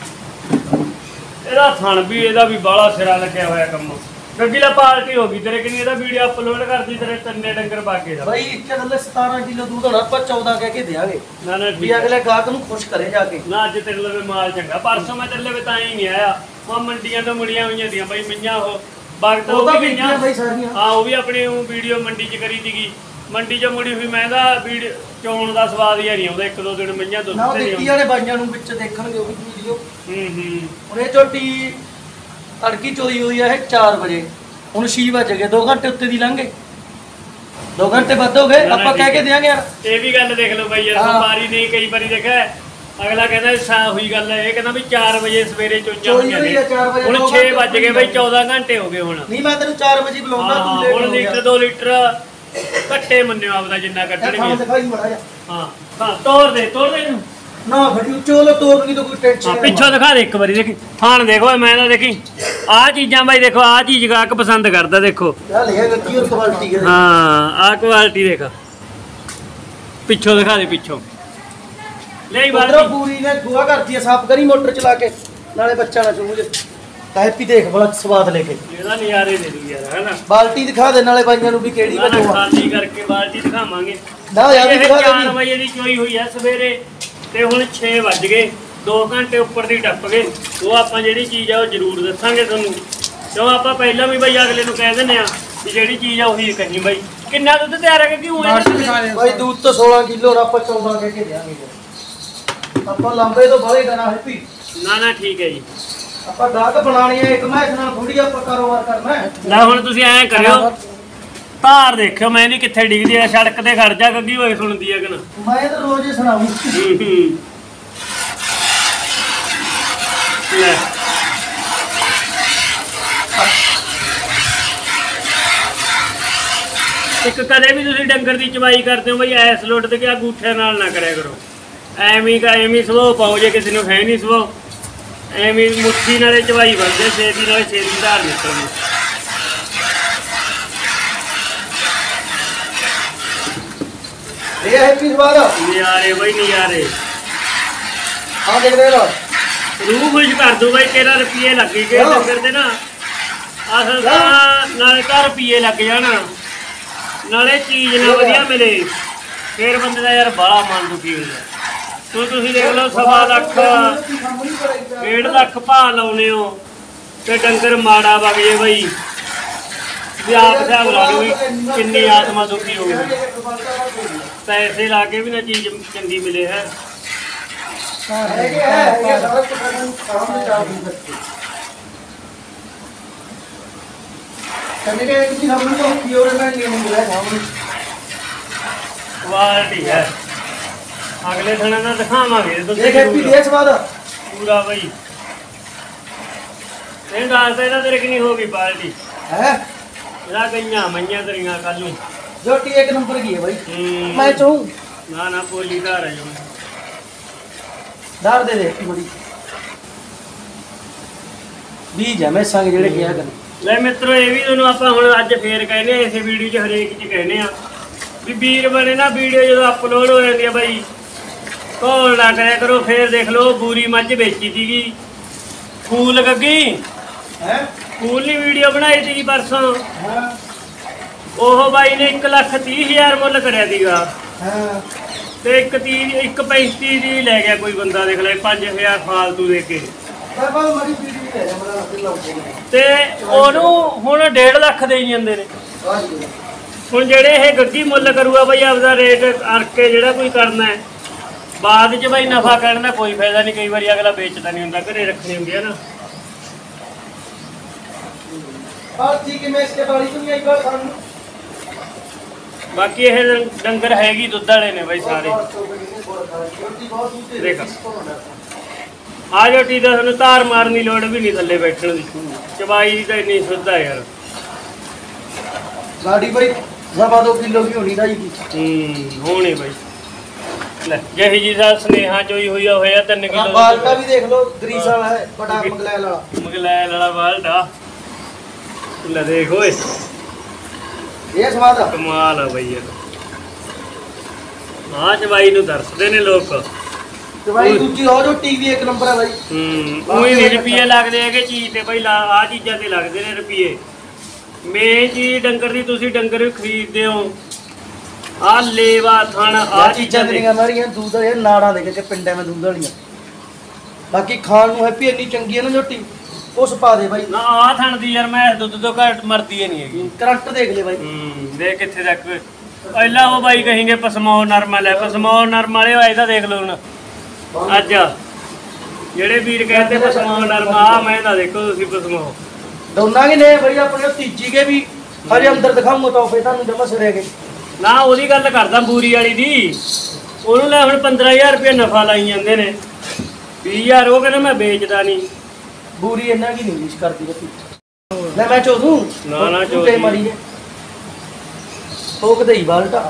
S1: ਇਹਦਾ ਥਣ ਵੀ ਇਹਦਾ ਵੀ ਬਾਲਾ ਸਿਰਾ ਲੱਗਿਆ ਹੋਇਆ ਕੰਮ ਗੱਗੀ ਦਾ ਪਾਰਟੀ ਹੋ ਗਈ ਤੇਰੇ ਕਿੰਨੀ ਇਹਦਾ ਵੀਡੀਓ ਅਪਲੋਡ ਕਰਦੀ ਤੇਰੇ ਤਿੰਨੇ ਡੰਗਰ ਪਾ ਕੇ ਦਾ
S2: ਬਾਈ ਇੱਕ ਥੱਲੇ ਸਤਾਰਾਂ ਕਿਲੋ ਦੁੱਧ ਹੋਣਾ ਆਪਾਂ ਚੌਦਾਂ ਕਹਿ ਕੇ ਦੇਾਂਗੇ
S1: ਨਾ ਨਾ
S2: ਵੀ
S1: ਠੀਕ ਹੈ।
S2: ਅਗਲੇ ਗਾਹਕ ਨੂੰ ਖੁਸ਼ ਕਰੇ ਜਾ ਕੇ
S1: ਨਾ ਅੱਜ ਤੇਰੇ ਲਵੇ ਮਾਲ ਚੰਗਾ ਪਰਸੋਂ ਮੈਂ ਤੇਰੇ ਲਵੇ ਤਾਂ ਹੀ ਨਹੀਂ ਆਇਆ ਉਹ ਮੰਡੀਆਂ ਤੋਂ ਮੁੜੀਆਂ ਹੋਈਆਂ ਦੀਆਂ ਬਾਈ ਮਈਆਂ ਉਹ ਬਾਗਟਾ
S2: ਉਹ ਤਾਂ
S1: ਵੀ
S2: ਵੇਚੀਆਂ ਬਾਈ ਸਾਰੀਆਂ
S1: ਹਾਂ ਉਹ ਵੀ ਆਪਣੀ ਉਹ ਵੀਡੀਓ ਮੰਡੀ 'ਚ ਕਰੀ ਸੀਗੀ ਮੰਡੀ 'ਚ ਮੁੜੀ ਹੋਈ ਮੈਂ ਤਾਂ ਵੀਡੀਓ ਚੋਣ ਦਾ ਸਵਾਦ ਹੀ ਨਹੀਂ ਆਉਂਦਾ ਇੱਕ ਦੋ ਦਿਨ ਮਈਆਂ ਦੁੱਧ
S2: ਨਾ ਉਹ
S1: ਤੇ ਨਹੀਂ
S2: ਦੇਖੀ ਵਾਲੇ ਬਾਈਆਂ ਨੂੰ ਵਿੱਚ ਦੇਖਣਗੇ ਉਹ ਵੀ ਵੀਡੀਓ
S1: ਹੂੰ ਹੂੰ
S2: ਹੁਣ ਇਹ ਝੋਟੀ ਅੜਕੀ ਚੋਈ ਹੋਈ ਹੈ ਚਾਰ ਵਜੇ ਹੁਣ ਛੇ ਵਜ ਗਏ ਦੋ ਘੰਟੇ ਉੱਤੇ ਦੀ ਲੰਘੇ ਦੋ ਘੰਟੇ ਵੱਧ ਹੋ ਗਏ
S1: ਨਾ, ਨਾ,
S2: ਆਪਾਂ ਕਹਿ
S1: ਠੀਕ
S2: ਕੇ
S1: ਹੈ।
S2: ਦੇਾਂਗੇ ਯਾਰ
S1: ਇਹ ਵੀ ਗੱਲ ਦੇਖ ਲਓ ਬਾਈ ਯਾਰ
S2: ਹਾਂ।
S1: ਵਪਾਰੀ ਨਹੀਂ ਕਈ ਵਾਰੀ ਦੇਖਿਆ ਅਗਲਾ ਕਹਿੰਦਾ ਸਾ ਹੋਈ ਗੱਲ ਹੈ ਇਹ ਕਹਿੰਦਾ ਵੀ ਚਾਰ ਵਜੇ ਸਵੇਰੇ ਚੋਈਆਂ
S2: ਚੋਈ
S1: ਹੋਈਆਂ
S2: ਹੋਈ
S1: ਨੇ
S2: ਆ ਚਾਰ ਵਜੇ,
S1: ਹੁਣ
S2: ਦੋ
S1: ਛੇ
S2: ਘੰਟੇ
S1: ਵੱਜ ਗਏ ਬਾਈ ਚੌਦਾਂ ਘੰਟੇ ਹੋ ਗਏ ਹੁਣ
S2: ਨਹੀਂ ਮੈਂ ਤੈਨੂੰ ਚਾਰ ਵਜੇ ਬੁਲਾਉਂਦਾ
S1: ਹਾਂ
S2: ਤੂੰ ਲੇਟ
S1: ਹੁਣ
S2: ਹੋ ਗਿਆ
S1: ਲੀਟਰ ਦੋ ਲੀਟਰ ਘੱਟੇ ਮੰਨਿਓ ਆਪਦਾ ਜਿੰਨਾ
S2: ਇਹ ਥਾਂ
S1: ਕੱਢਣਗੇ
S2: ਦਿਖਾਈ ਮੜਾ ਜਾ
S1: ਹਾਂ ਹਾਂ ਤੋੜ ਦੇ ਤੋੜ ਦੇ ਇਹਨੂੰ
S2: ਨਾ ਫੜੀ ਉੱਚੋ ਲੋ ਤੋੜਨੀ ਤਾਂ ਕੋਈ ਟੈਨਸ਼ਨ
S1: ਹਾਂ ਪਿੱਛੋਂ ਦਿਖਾ ਦੇ ਇੱਕ ਵਾਰੀ ਦੇਖੀ ਥਾਣ ਦੇਖੋ ਮੈਂ ਤਾਂ ਦੇਖੀ ਆਹ ਚੀਜ਼ਾਂ ਬਾਈ ਦੇਖੋ ਆਹ ਚੀਜ਼ ਗਾਹਕ ਪਸੰਦ ਕਰਦਾ ਦੇਖੋ
S2: ਆ ਲਿਆ ਕੀ ਹੋਰ ਕੁਆਲਿਟੀ ਹੈ
S1: ਹਾਂ ਆਹ ਕੁਆਲਿਟੀ ਦੇਖ ਪਿੱਛੋਂ ਦਿਖਾ ਦੇ ਪਿੱਛੋਂ ਲੈ ਹੀ
S2: ਉਧਰੋਂ ਪੂਰੀ ਨੇ ਗੋਆ ਕਰਦੀ ਹੈ ਸਾਫ ਕਰੀ ਮੋਟਰ ਚਲਾ ਕੇ ਨਾਲੇ ਬੱਚਾ ਨਾ ਚੂਜ ਹੈਪੀ ਦੇਖ ਬੜਾ ਸਵਾਦ ਲੈ ਕੇ
S1: ਇਹਦਾ ਨਜ਼ਾਰੇ ਦੇ ਦੂ ਯਾਰ ਹੈਨਾ
S2: ਬਾਲਟੀ ਦਿਖਾ ਦੇ ਨਾਲੇ ਬਾਈਆਂ ਨੂੰ ਵੀ ਕਿਹੜੀ
S1: ਨਾ ਨਾ
S2: ਵੱਲੋਂ ਆ
S1: ਖਾਲੀ ਕਰਕੇ ਬਾਲਟੀ ਦਿਖਾਵਾਂਗੇ
S2: ਨਾ ਯਾਰ
S1: ਇਹ
S2: ਦਿਖਾ
S1: ਚਾਰ
S2: ਦੇ
S1: ਵਜੇ ਦੀ ਚੋਈ ਹੋਈ ਆ ਸਵੇਰੇ ਤੇ ਹੁਣ ਛੇ ਵੱਜ ਗਏ ਦੋ ਘੰਟੇ ਉੱਪਰ ਦੀ ਟੱਪ ਗਏ ਉਹ ਆਪਾਂ ਜਿਹੜੀ ਚੀਜ਼ ਆ ਉਹ ਜ਼ਰੂਰ ਦੱਸਾਂਗੇ ਤੁਹਾਨੂੰ ਕਿਉਂ ਆਪਾਂ ਪਹਿਲਾਂ ਵੀ ਬਈ ਅਗਲੇ ਨੂੰ ਕਹਿ ਦਿੰਦੇ ਆ ਵੀ ਜਿਹੜੀ ਚੀਜ਼ ਆ ਉਹੀ ਕਹੀ ਬਾਈ ਕਿੰਨਾ ਦੁੱਧ ਤਿਆਰ ਹੈ ਕਿ ਉਹ
S2: ਬਾਈ ਦੂਧ ਤੋਂ ਸੋਲਾਂ ਕਿਲੋ ਆਪਾਂ ਚੌਦਾਂ ਕਹਿ ਕੇ ਦੇਾਂਗੇ ਆਪਾਂ ਲੰਬੇ ਤੋਂ ਬਾਹਲੇ ਡਰਾ ਹੈਪੀ
S1: ਨਾ ਨਾ ਠੀਕ ਹੈ ਜੀ
S2: ਆਪਾਂ ਗਾਹਕ ਬਣਾਣੀ ਹੈ ਇੱਕ ਮੈਚ ਨਾਲ ਥੋੜੀ ਆਪਾਂ ਕਾਰੋਬਾਰ ਕਰਨਾ ਹੈ
S1: ਲੈ ਹੁਣ ਤੁਸੀਂ ਐਂ ਕਰਿਓ ਧਾਰ ਦੇਖਿਓ ਮੈਂ ਨਹੀਂ ਕਿੱਥੇ ਡਿੱਗਦੀ ਆ ਸੜਕ ਤੇ ਖੜ ਜਾ ਗੱਗੀ ਹੋਏ ਸੁਣਦੀ ਆ ਕਿ ਨਾ
S2: ਮੈਂ ਤਾਂ ਰੋਜ਼ ਹੀ ਸੁਣਾਉਂ
S1: ਹੂੰ ਹੂੰ ਲੈ ਇੱਕ ਕਦੇ ਵੀ ਤੁਸੀਂ ਡੰਗਰ ਦੀ ਚਵਾਈ ਕਰਦੇ ਹੋ ਬਈ ਐਸ ਲੁੱਟ ਤੇ ਕਿ ਅੰਗੂਠੇ ਨਾਲ ਨਾ ਕਰਿਆ ਕਰੋ ਐਵੇਂ ਕਾ ਐਵੇਂ ਸਵੋ ਪਾਓ ਜੇ ਕਿਸੇ ਨੂੰ ਹੈ ਨਹੀਂ ਸਵੋ ਐਵੇਂ ਮੁੱਠੀ ਨਾਲੇ ਚਵਾਈ ਬਣਦੇ ਛੇਤੀ ਨਾਲੇ ਛੇਤੀ ਧਾਰ ਨਿਕਲਦੀ
S2: ਇਹ ਹੈਪੀ ਸਵਾਦ ਆ
S1: ਨਜ਼ਾਰੇ ਬਈ ਨਜ਼ਾਰੇ
S2: ਦੇਖਦੇ ਰਹੋ
S1: ਰੂਹ ਖੁਸ਼ ਕਰ ਦੂ ਬਈ ਤੇਰਾ ਰੁਪਏ ਲੱਗੇ ਗਏ ਡੰਗਰ ਤੇ ਨਾ ਅਸਲ ਤਾਂ ਨਾਲੇ ਤਾਂ ਰੁਪਏ ਲੱਗ ਜਾਣ ਨਾਲੇ ਚੀਜ਼ ਨਾ ਵਧੀਆ ਮਿਲੇ ਫੇਰ ਬੰਦੇ ਦਾ ਯਾਰ ਬਾਲਾ ਮਨ ਦੁਖੀ ਹੁੰਦਾ ਤੂੰ ਤੁਸੀਂ ਦੇਖ ਲਓ ਸਵਾ ਲੱਖ ਡੇਢ ਲੱਖ ਭਾਅ ਲਾਉਨੇ ਹੋ ਤੇ ਡੰਗਰ ਮਾੜਾ ਵਗ ਜੇ ਬਈ ਵੀ ਆਪ ਹਿਸਾਬ ਲਾ ਲਓ ਵੀ ਕਿੰਨੀ ਆਤਮਾ ਦੁਖੀ ਹੋਊਗੀ ਪੈਸੇ ਲਾ ਕੇ ਵੀ ਨਾ ਚੀਜ਼ ਚੰਗੀ ਮਿਲੇ ਹੈ
S2: ਹੈਗੇ ਹੈ ਹੈਗੇ ਸਾਰਾ ਕੁਝ ਸਾਹਮਣੇ ਚਾਹ ਨਹੀਂ ਸਕਦੇ ਕੰਨੇ ਕੇ ਇੱਕ ਵੀ ਸਾਹਮਣੇ ਤੋਂ ਕੀ ਹੋ ਰਿਹਾ ਨਹੀਂ ਹੁੰਦਾ ਸਾਹਮਣੇ
S1: ਕੁਆਲਿਟੀ ਹੈ ਅਗਲੇ ਦਿਨਾਂ ਦਾ ਦਿਖਾਵਾਂਗੇ ਤੁਸੀਂ
S2: ਦੇਖ ਹੈਪੀ ਦੇ ਸਵਾਦ
S1: ਪੂਰਾ ਬਈ ਇਹ ਦੱਸਦਾ ਇਹਦਾ ਤੇਰੇ ਕਿੰਨੀ ਹੋ ਗਈ ਪਾਰਟੀ
S2: ਹੈ
S1: ਇਹਦਾ ਗਈਆਂ ਮਈਆਂ ਤੇਰੀਆਂ ਕੱਲ ਨੂੰ
S2: ਜੋਟੀ ਇੱਕ ਨੰਬਰ ਕੀ ਹੈ ਬਾਈ
S1: ਹੂੰ।
S2: ਮੈਂ ਚਾਹੂੰ
S1: ਨਾ ਨਾ ਪੋਲੀ ਘਰ ਹੈ ਜੋ
S2: ਦਾਰ ਦੇ ਦੇ ਬੜੀ ਬੀਜ ਹੈ ਮੈਂ ਸੰਗ ਜਿਹੜੇ ਕਿਹਾ ਕਰ
S1: ਲੈ ਮਿੱਤਰੋ ਇਹ ਵੀ ਤੁਹਾਨੂੰ ਆਪਾਂ ਹੁਣ ਅੱਜ ਫੇਰ ਕਹਿੰਦੇ ਆ ਇਸੇ ਵੀਡੀਓ 'ਚ ਹਰੇਕ 'ਚ ਕਹਿੰਦੇ ਆ ਵੀ ਵੀਰ ਬਣੇ ਨਾ ਵੀਡੀਓ ਜਦੋਂ ਅਪਲੋਡ ਹੋ ਜਾਂਦੀ ਆ ਬਾਈ ਘੋਲ ਨਾ ਕਰਿਆ ਕਰੋ। ਫੇਰ ਦੇਖ ਲਓ ਬੂਰੀ ਮੱਝ ਵੇਚੀ ਸੀਗੀ ਫੂਲ ਗੱਗੀ
S2: ਹੈ
S1: ਫੂਲ ਦੀ ਵੀਡੀਓ ਬਣਾਈ ਸੀਗੀ ਪਰਸੋਂ
S2: ਹਾਂ
S1: ਉਹ ਬਾਈ ਨੇ ਇੱਕ ਲੱਖ ਤੀਹ ਹਜ਼ਾਰ ਮੁੱਲ ਕਰਿਆ ਸੀਗਾ
S2: ਹਾਂ
S1: ਤੇ ਇੱਕ ਤੀਹ ਇੱਕ ਪੈਂਤੀ ਦੀ ਲੈ ਗਿਆ ਕੋਈ ਬੰਦਾ ਦੇਖ ਲੈ ਪੰਜ ਹਜ਼ਾਰ ਫਾਲਤੂ ਦੇ ਕੇ
S2: ਬਾਬਾ ਮਰੀ ਵੀਡੀਓ ਲੈ ਜਾ ਮੇਰਾ ਦਿਲ ਲਾਉਂਦੇ
S1: ਤੇ ਉਹਨੂੰ ਹੁਣ ਡੇਢ ਲੱਖ ਦੇਈ ਜਾਂਦੇ ਨੇ। ਹੁਣ ਜਿਹੜੇ ਇਹ ਗੱਗੀ ਮੁੱਲ ਕਰੂਗਾ ਬਾਈ ਆਪਦਾ ਰੇਟ ਕਰਕੇ ਜਿਹੜਾ ਕੋਈ ਕਰਨਾ ਹੈ ਬਾਅਦ ਚ ਬਾਈ ਨਫਾ ਕਰਨ ਦਾ ਕੋਈ ਫਾਇਦਾ ਨਹੀਂ। ਕਈ ਵਾਰੀ ਅਗਲਾ ਵੇਚਦਾ ਨਹੀਂ ਹੁੰਦਾ ਘਰੇ ਰੱਖਣੀ ਹੁੰਦੀ ਹੈ ਨਾ।
S2: और ठीक है मैं इसके बारे में एक बार खान
S1: ਬਾਕੀ ਇਹ ਡੰਗਰ ਹੈਗੀ ਦੁੱਧ ਵਾਲੇ ਨੇ ਬਾਈ ਸਾਰੇ। ਦੇਖ ਆ ਜੋ ਟੀ ਦਾ ਸਾਨੂੰ ਧਾਰ ਮਾਰਨ ਦੀ ਲੋੜ ਵੀ ਨਹੀਂ ਥੱਲੇ ਬੈਠਣ ਦੀ ਚਬਾਈ ਦੀ ਤਾਂ ਇੰਨੀ ਸੁੱਧਾ ਯਾਰ।
S2: गाड़ी भाई सवा दो किलो की होनी चाहिए।
S1: ਹੂੰ ਹੋਣੀ ਬਾਈ ਲੈ ਜਿਹੀ ਜੀ ਦਾ ਸਨੇਹਾ ਚੋਈ ਹੋਈ ਆ ਹੋਇਆ ਤਿੰਨ ਕਿਲੋ
S2: बाल्टा भी देख लो ग्रीस वाला है बड़ा मंगलैल वाला
S1: ਮਗਲੈਲ ਵਾਲਾ ਬਾਲਟਾ ਲੈ ਦੇਖ ਓਏ
S2: ये स्वाद है।
S1: ਕਮਾਲ ਆ ਬਈ ਯਾਰ। ਆਹ ਚਬਾਈ ਨੂੰ ਦਰਸਦੇ ਨੇ ਲੋਕ।
S2: तो भाई दूसरी और जो टीवी एक नंबर है भाई।
S1: ਹੂੰ ਉਹੀ ਨਹੀਂ ਰੁਪਏ ਲੱਗਦੇ ਹੈਗੇ ਚੀਜ਼ ਤੇ ਬਈ ਆਹ ਚੀਜ਼ਾਂ ਤੇ ਲੱਗਦੇ ਨੇ ਰੁਪਏ। ਮੇਨ ਚੀਜ਼ ਡੰਗਰ ਦੀ ਤੁਸੀਂ ਡੰਗਰ ਵੀ ਖਰੀਦਦੇ ਹੋ ਆ ਲੇਵਾ ਥਣ
S2: आ
S1: ਆ
S2: चीज़ां
S1: ਚੀਜ਼ਾਂ ਦੇ
S2: तेरियां मारियां दूध ये नाड़ा देख के पिंडे में दूध वालियां बाकी खान ਨੂੰ हैप्पी ਇੰਨੀ ਚੰਗੀ ਹੈ ਨਾ ਝੋਟੀ ਉਸ ਪਾ ਦੇ ਭਾਈ।
S1: ਨਾ ਆਹ ਥਣ ਦੀ ਯਾਰ ਮੈਂ ਦੁੱਧ ਤੋਂ ਘੱਟ ਮਰਦੀ ਨਹੀਂ ਹੈਗੀ।
S2: ਕਰੰਟ ਦੇਖ ਲੈ ਭਾਈ।
S1: ਹੂੰ ਦੇਖ ਕਿੱਥੇ ਤੱਕ ਪਹਿਲਾਂ ਉਹ ਬਾਈ ਕहेंगे ਪਸਮੌ ਨਰਮਲ ਹੈ ਪਸਮੌ ਨਰਮ ਵਾਲੇ ਹੋਏ ਤਾਂ ਦੇਖ ਲਓ ਹੁਣ ਅੱਜ ਜਿਹੜੇ ਵੀਰ ਕਹਿੰਦੇ ਪਸਮੌ ਨਰਮ ਆ ਮੈਂ ਤਾਂ ਦੇਖੋ ਤੁਸੀਂ ਪਸਮੌ
S2: ਦੋਨਾਂ ਕੇ ਨੇ ਭਾਈ ਆਪਣੇ ਤੀਜੀ ਕੇ ਵੀ ਹਰੇ ਅੰਦਰ ਦਿਖਾਉਂਗਾ ਤਾਂ ਫੇਰ ਤੁਹਾਨੂੰ ਜਮਾ ਸਿਰੇ ਗਏ
S1: ਨਾ ਉਹਦੀ ਗੱਲ ਕਰਦਾ ਬੂਰੀ ਵਾਲੀ ਦੀ। ਉਹਨੂੰ ਲੈ ਹੁਣ ਪੰਦਰਾਂ ਹਜ਼ਾਰ ਰੁਪਏ ਨਫਾ ਲਾਈ ਜਾਂਦੇ ਨੇ ਵੀਹ ਹਜ਼ਾਰ ਉਹ ਕਹਿੰਦਾ ਮੈਂ ਵੇਚਦਾ ਨਹੀਂ।
S2: ਬੂਰੀ ਇਹਨਾਂ ਕੀ ਨਹੀਂ ਇਸ ਕਰਦੀ ਬੱਤੀ ਲੈ ਮੈਂ ਚੋਦੂ
S1: ਨਾ ਨਾ
S2: ਤੂੰ ਤੇ ਮਰੀ ਹੈ ਠੋਕ ਦੇਈ ਬਾਲਟਾ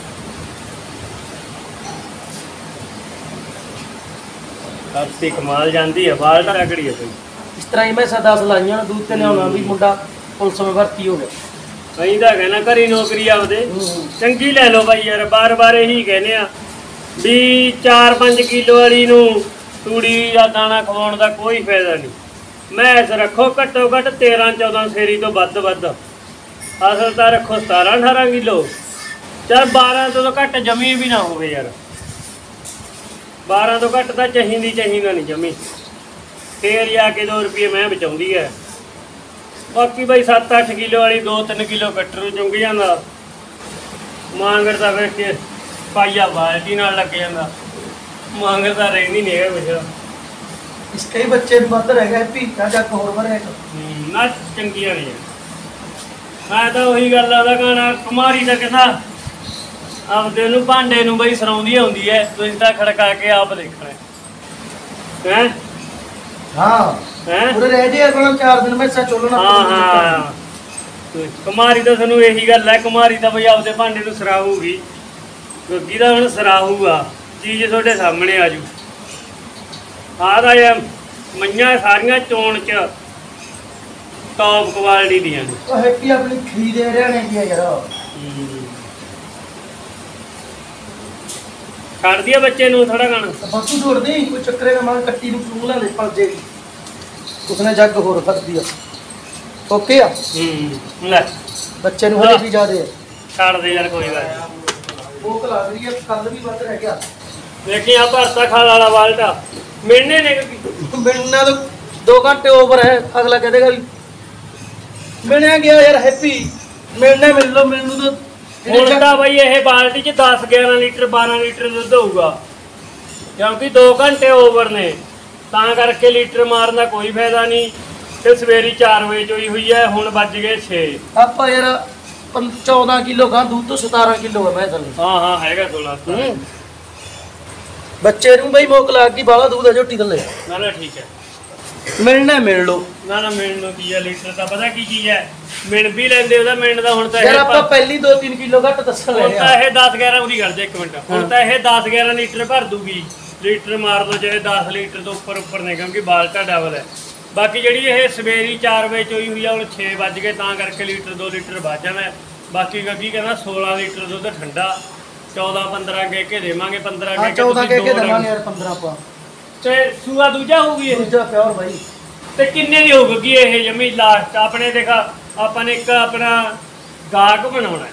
S1: ਆਪਸੀ ਕਮਾਲ ਜਾਂਦੀ ਹੈ ਬਾਲਟਾ ਲੱਗੜੀ ਹੈ ਕੋਈ
S2: ਇਸ ਤਰ੍ਹਾਂ ਹੀ ਮੈਂ ਸਦਾ ਸਲਾਈਆਂ ਨਾ ਦੂਧ ਤੇ ਲਿਆਉਣਾ ਵੀ ਮੁੰਡਾ ਪੁਲਿਸ ਵਿੱਚ ਭਰਤੀ ਹੋ ਗਿਆ।
S1: ਕਹੀਂ ਤਾਂ ਕਹਿਣਾ ਕਰੀ ਨੌਕਰੀ ਆਪਦੇ ਚੰਗੀ ਲੈ ਲਓ ਬਾਈ ਯਾਰ ਬਾਰ ਬਾਰ ਇਹੀ ਕਹਿੰਦੇ ਆ ਵੀ ਚਾਰ ਪੰਜ ਕਿਲੋ ਵਾਲੀ ਨੂੰ ਤੂੜੀ ਜਾਂ ਦਾਣਾ ਖਵਾਉਣ ਦਾ ਕੋਈ ਫਾਇਦਾ ਨਹੀਂ। ਮੈਸ ਰੱਖੋ ਘੱਟੋ ਘੱਟ ਤੇਰਾਂ ਚੌਦਾਂ ਸੇਰੀ ਤੋਂ ਵੱਧ ਵੱਧ ਅਸਲ ਤਾਂ ਰੱਖੋ ਸਤਾਰਾਂ ਅਠਾਰਾਂ ਕਿਲੋ ਚੱਲ ਬਾਰਾਂ ਤੋਂ ਤਾਂ ਘੱਟ ਜਮੀ ਵੀ ਨਾ ਹੋਵੇ ਯਾਰ। ਬਾਰਾਂ ਤੋਂ ਘੱਟ ਤਾਂ ਚਾਹੀਦੀ ਚਾਹੀਦਾ ਨਹੀਂ ਜਮੀ ਫੇਰ ਜਾ ਕੇ ਦੋ ਰੁਪਏ ਮੈਂ ਬਚਾਉਂਦੀ ਹੈ। ਬਾਕੀ ਬਾਈ ਸੱਤ ਅੱਠ ਕਿਲੋ ਵਾਲੀ ਦੋ ਤਿੰਨ ਕਿਲੋ ਕੱਟਰੂ ਚੁੰਗ ਜਾਂਦਾ ਮਾਂਗਰ ਤਾਂ ਫਿਰ ਕੇ ਪਾਈਆ ਬਾਲਟੀ ਨਾਲ ਲੱਗ ਜਾਂਦਾ ਮਾਂਗਰ ਤਾਂ ਰਹਿੰਦੀ ਨਹੀਂ ਹੈਗਾ ਕੁਛ।
S2: ਇਸ ਕਈ ਬੱਚੇ ਵੱਧ ਰਹਿ ਗਏ ਭੀਖਾ ਜਾ ਹੋਰ ਭਰਿਆ
S1: ਨਾ ਚੰਗੀਆਂ ਨਹੀਂ ਮੈਂ ਤਾਂ ਉਹੀ ਗੱਲ ਆਦਾ ਕਹਣਾ ਕੁਮਾਰੀ ਦਾ ਕਹਿੰਦਾ ਆਪਦੇ ਨੂੰ ਭਾਂਡੇ ਨੂੰ ਬਈ ਸਰਾਉਂਦੀ ਹੁੰਦੀ ਹੈ ਤੁਸੀਂ ਤਾਂ ਖੜਕਾ ਕੇ ਆਪ ਦੇਖਣਾ ਹੈ
S2: ਹਾਂ
S1: ਹੈ
S2: ਪੂਰੇ ਰਹਿ ਜੇ ਅਗਲਾ ਚਾਰ ਦਿਨ ਮੈਂ ਸੱਚ ਚੋਲਣਾ
S1: ਹਾਂ ਹਾਂ ਕੁਮਾਰੀ ਤਾਂ ਸਾਨੂੰ ਇਹੀ ਗੱਲ ਹੈ ਕੁਮਾਰੀ ਤਾਂ ਬਈ ਆਪਦੇ ਭਾਂਡੇ ਨੂੰ ਸਰਾਹੂਗੀ ਕਿਉਂਕਿ ਦਾ ਹੁਣ ਸਰਾਹੂਗਾ ਚੀਜ਼ ਤੁਹਾਡੇ ਸਾਹਮਣੇ ਆ ਜੂ। ਆਹ ਦਾ ਇਹ ਮਈਆਂ ਸਾਰੀਆਂ ਚੋਣ ਚ ਟੌਪ ਕੁਆਲਿਟੀ ਦੀਆਂ ਨੇ।
S2: ਉਹ ਹੈਪੀ ਆਪਣੀ ਖਰੀਦੇ ਰਹਿਣੇ ਦੀ ਯਾਰ
S1: ਛੱਡਦੀ ਆ ਬੱਚੇ ਨੂੰ ਥੋੜਾ ਗਾਣਾ
S2: ਬਾਕੀ ਛੋੜ ਦੇ ਕੋਈ ਚੱਕਰੇ ਨਾ ਮਾਰ ਕੱਟੀ ਨੂੰ ਫਲੂ ਨਾ ਲੈ ਪਲ ਜੇਗੀ ਉਸਨੇ ਜੱਗ ਹੋਰ ਫੜ ਦਿਆ ਓਕੇ ਆ
S1: ਹੂੰ ਲੈ
S2: ਬੱਚੇ ਨੂੰ ਹਲੇ ਵੀ ਜ਼ਿਆਦੇ
S1: ਛੱਡ ਦੇ ਯਾਰ ਕੋਈ ਗੱਲ ਨੀ।
S2: ਭੁੱਖ ਲੱਗ ਰਹੀ ਹੈ ਕੱਲ ਵੀ ਵੱਧ ਰਹਿ ਗਿਆ
S1: ਦੇਖੀ ਆ ਭਰਤਾ ਖਾਣ ਵਾਲਾ ਬਾਲਟਾ ਮਿਲਣੇ ਨੇ
S2: ਮਿਲਣਾ ਤਾਂ ਦੋ ਘੰਟੇ ਓਵਰ ਹੈ ਅਗਲਾ ਕਹੇਗਾ ਵੀ ਮਿਲਿਆ ਗਿਆ ਯਾਰ ਹੈਪੀ ਮਿਲਣਾ ਮਿਲ ਲੋ ਮੈਨੂੰ ਤਾਂ
S1: ਹੁਣ ਤਾਂ ਬਈ ਇਹ ਬਾਲਟੀ ਚ ਦਸ ਗਿਆਰਾਂ ਲੀਟਰ ਬਾਰਾਂ ਲੀਟਰ ਦੁੱਧ ਹੋਊਗਾ ਕਿਉਂਕਿ ਦੋ ਘੰਟੇ ਓਵਰ ਨੇ ਤਾਂ ਕਰਕੇ ਲੀਟਰ ਮਾਰਨ ਦਾ ਕੋਈ ਫਾਇਦਾ ਨਹੀਂ ਤੇ ਸਵੇਰੀ ਚਾਰ ਵਜੇ ਚੋਈ ਹੋਈ ਹੈ ਹੁਣ ਵੱਜ ਗਏ ਛੇ
S2: ਆਪਾਂ ਯਾਰ ਚੌਦਾਂ ਕਿਲੋ ਗਾ ਦੁੱਧ ਤੋਂ ਸਤਾਰਾਂ ਕਿਲੋ ਹੈ ਮੈਂ ਥੱਲੇ
S1: ਹਾਂ ਹਾਂ ਹੈਗਾ ਥੋੜਾ
S2: ਬੱਚੇ ਨੂੰ ਬਈ ਮੋਕ ਲੱਗ ਗਈ ਬਾਲਾ ਦੂਧ ਹੈ ਝੋਟੀ ਥੱਲੇ
S1: ਨਾ ਨਾ ਠੀਕ ਹੈ
S2: ਮਿਲਣਾ ਮਿਲ ਲੋ
S1: ਨਾ ਨਾ ਮਿਲਣ ਨੂੰ ਕੀ ਹੈ ਲੀਟਰ ਤਾਂ ਪਤਾ ਕੀ ਚੀਜ਼ ਹੈ ਮਿਣ ਵੀ ਲੈਂਦੇ ਉਹਦਾ ਮਿਣ ਦਾ ਹੁਣ ਤਾਂ
S2: ਯਾਰ ਆਪਾਂ ਪਹਿਲੀ ਦੋ ਤਿੰਨ ਕਿਲੋ ਘੱਟ ਦੱਸਣ ਲੈ
S1: ਹੁਣ ਤਾਂ ਇਹ ਦਸ ਗਿਆਰਾਂ ਉਹਦੀ ਕਰ ਜਾ ਇੱਕ ਮਿੰਟ ਹੁਣ ਤਾਂ ਇਹ ਦਸ ਗਿਆਰਾਂ ਲੀਟਰ ਭਰ ਦੂਗੀ ਲੀਟਰ ਮਾਰ ਲਓ ਚਾਹੇ ਦਸ ਲੀਟਰ ਤੋਂ ਉੱਪਰ ਉੱਪਰ ਨੇ ਕਿਉਂਕਿ ਬਾਲਟਾ ਡਬਲ ਹੈ ਬਾਕੀ ਜਿਹੜੀ ਇਹ ਸਵੇਰੀ ਚਾਰ ਵਜੇ ਚੋਈ ਹੋਈ ਆ ਹੁਣ ਛੇ ਵੱਜ ਗਏ ਤਾਂ ਕਰਕੇ ਲੀਟਰ ਦੋ ਲੀਟਰ ਵੱਜ ਜਾਣਾ। ਬਾਕੀ ਗੱਗੀ ਕਹਿੰਦਾ ਸੋਲਾਂ ਲੀਟਰ ਦੁੱਧ ਠੰਡਾ ਚੌਦਾਂ ਪੰਦਰਾਂ ਕਹਿ ਕੇ ਦੇਵਾਂਗੇ। ਪੰਦਰਾਂ
S2: ਹਾਂ
S1: ਕਹਿ ਕੇ
S2: ਚੌਦਾਂ ਕਹਿ ਕੇ
S1: ਤੁਸੀਂ
S2: ਦੇਵਾਂਗੇ ਯਾਰ ਪੰਦਰਾਂ ਪਾ
S1: ਤੇ ਸੂਆ ਦੂਜਾ ਹੋਊਗੀ ਇਹ
S2: ਦੂਜਾ ਪਿਓਰ ਬਾਈ।
S1: ਤੇ ਕਿੰਨੇ ਦੀ ਹੋਊਗੀ ਇਹ ਜਮੀ ਲਾਸਟ ਆਪਣੇ ਦੇਖਾ ਆਪਾਂ ਨੇ ਇੱਕ ਆਪਣਾ ਗਾਹਕ ਬਣਾਉਣਾ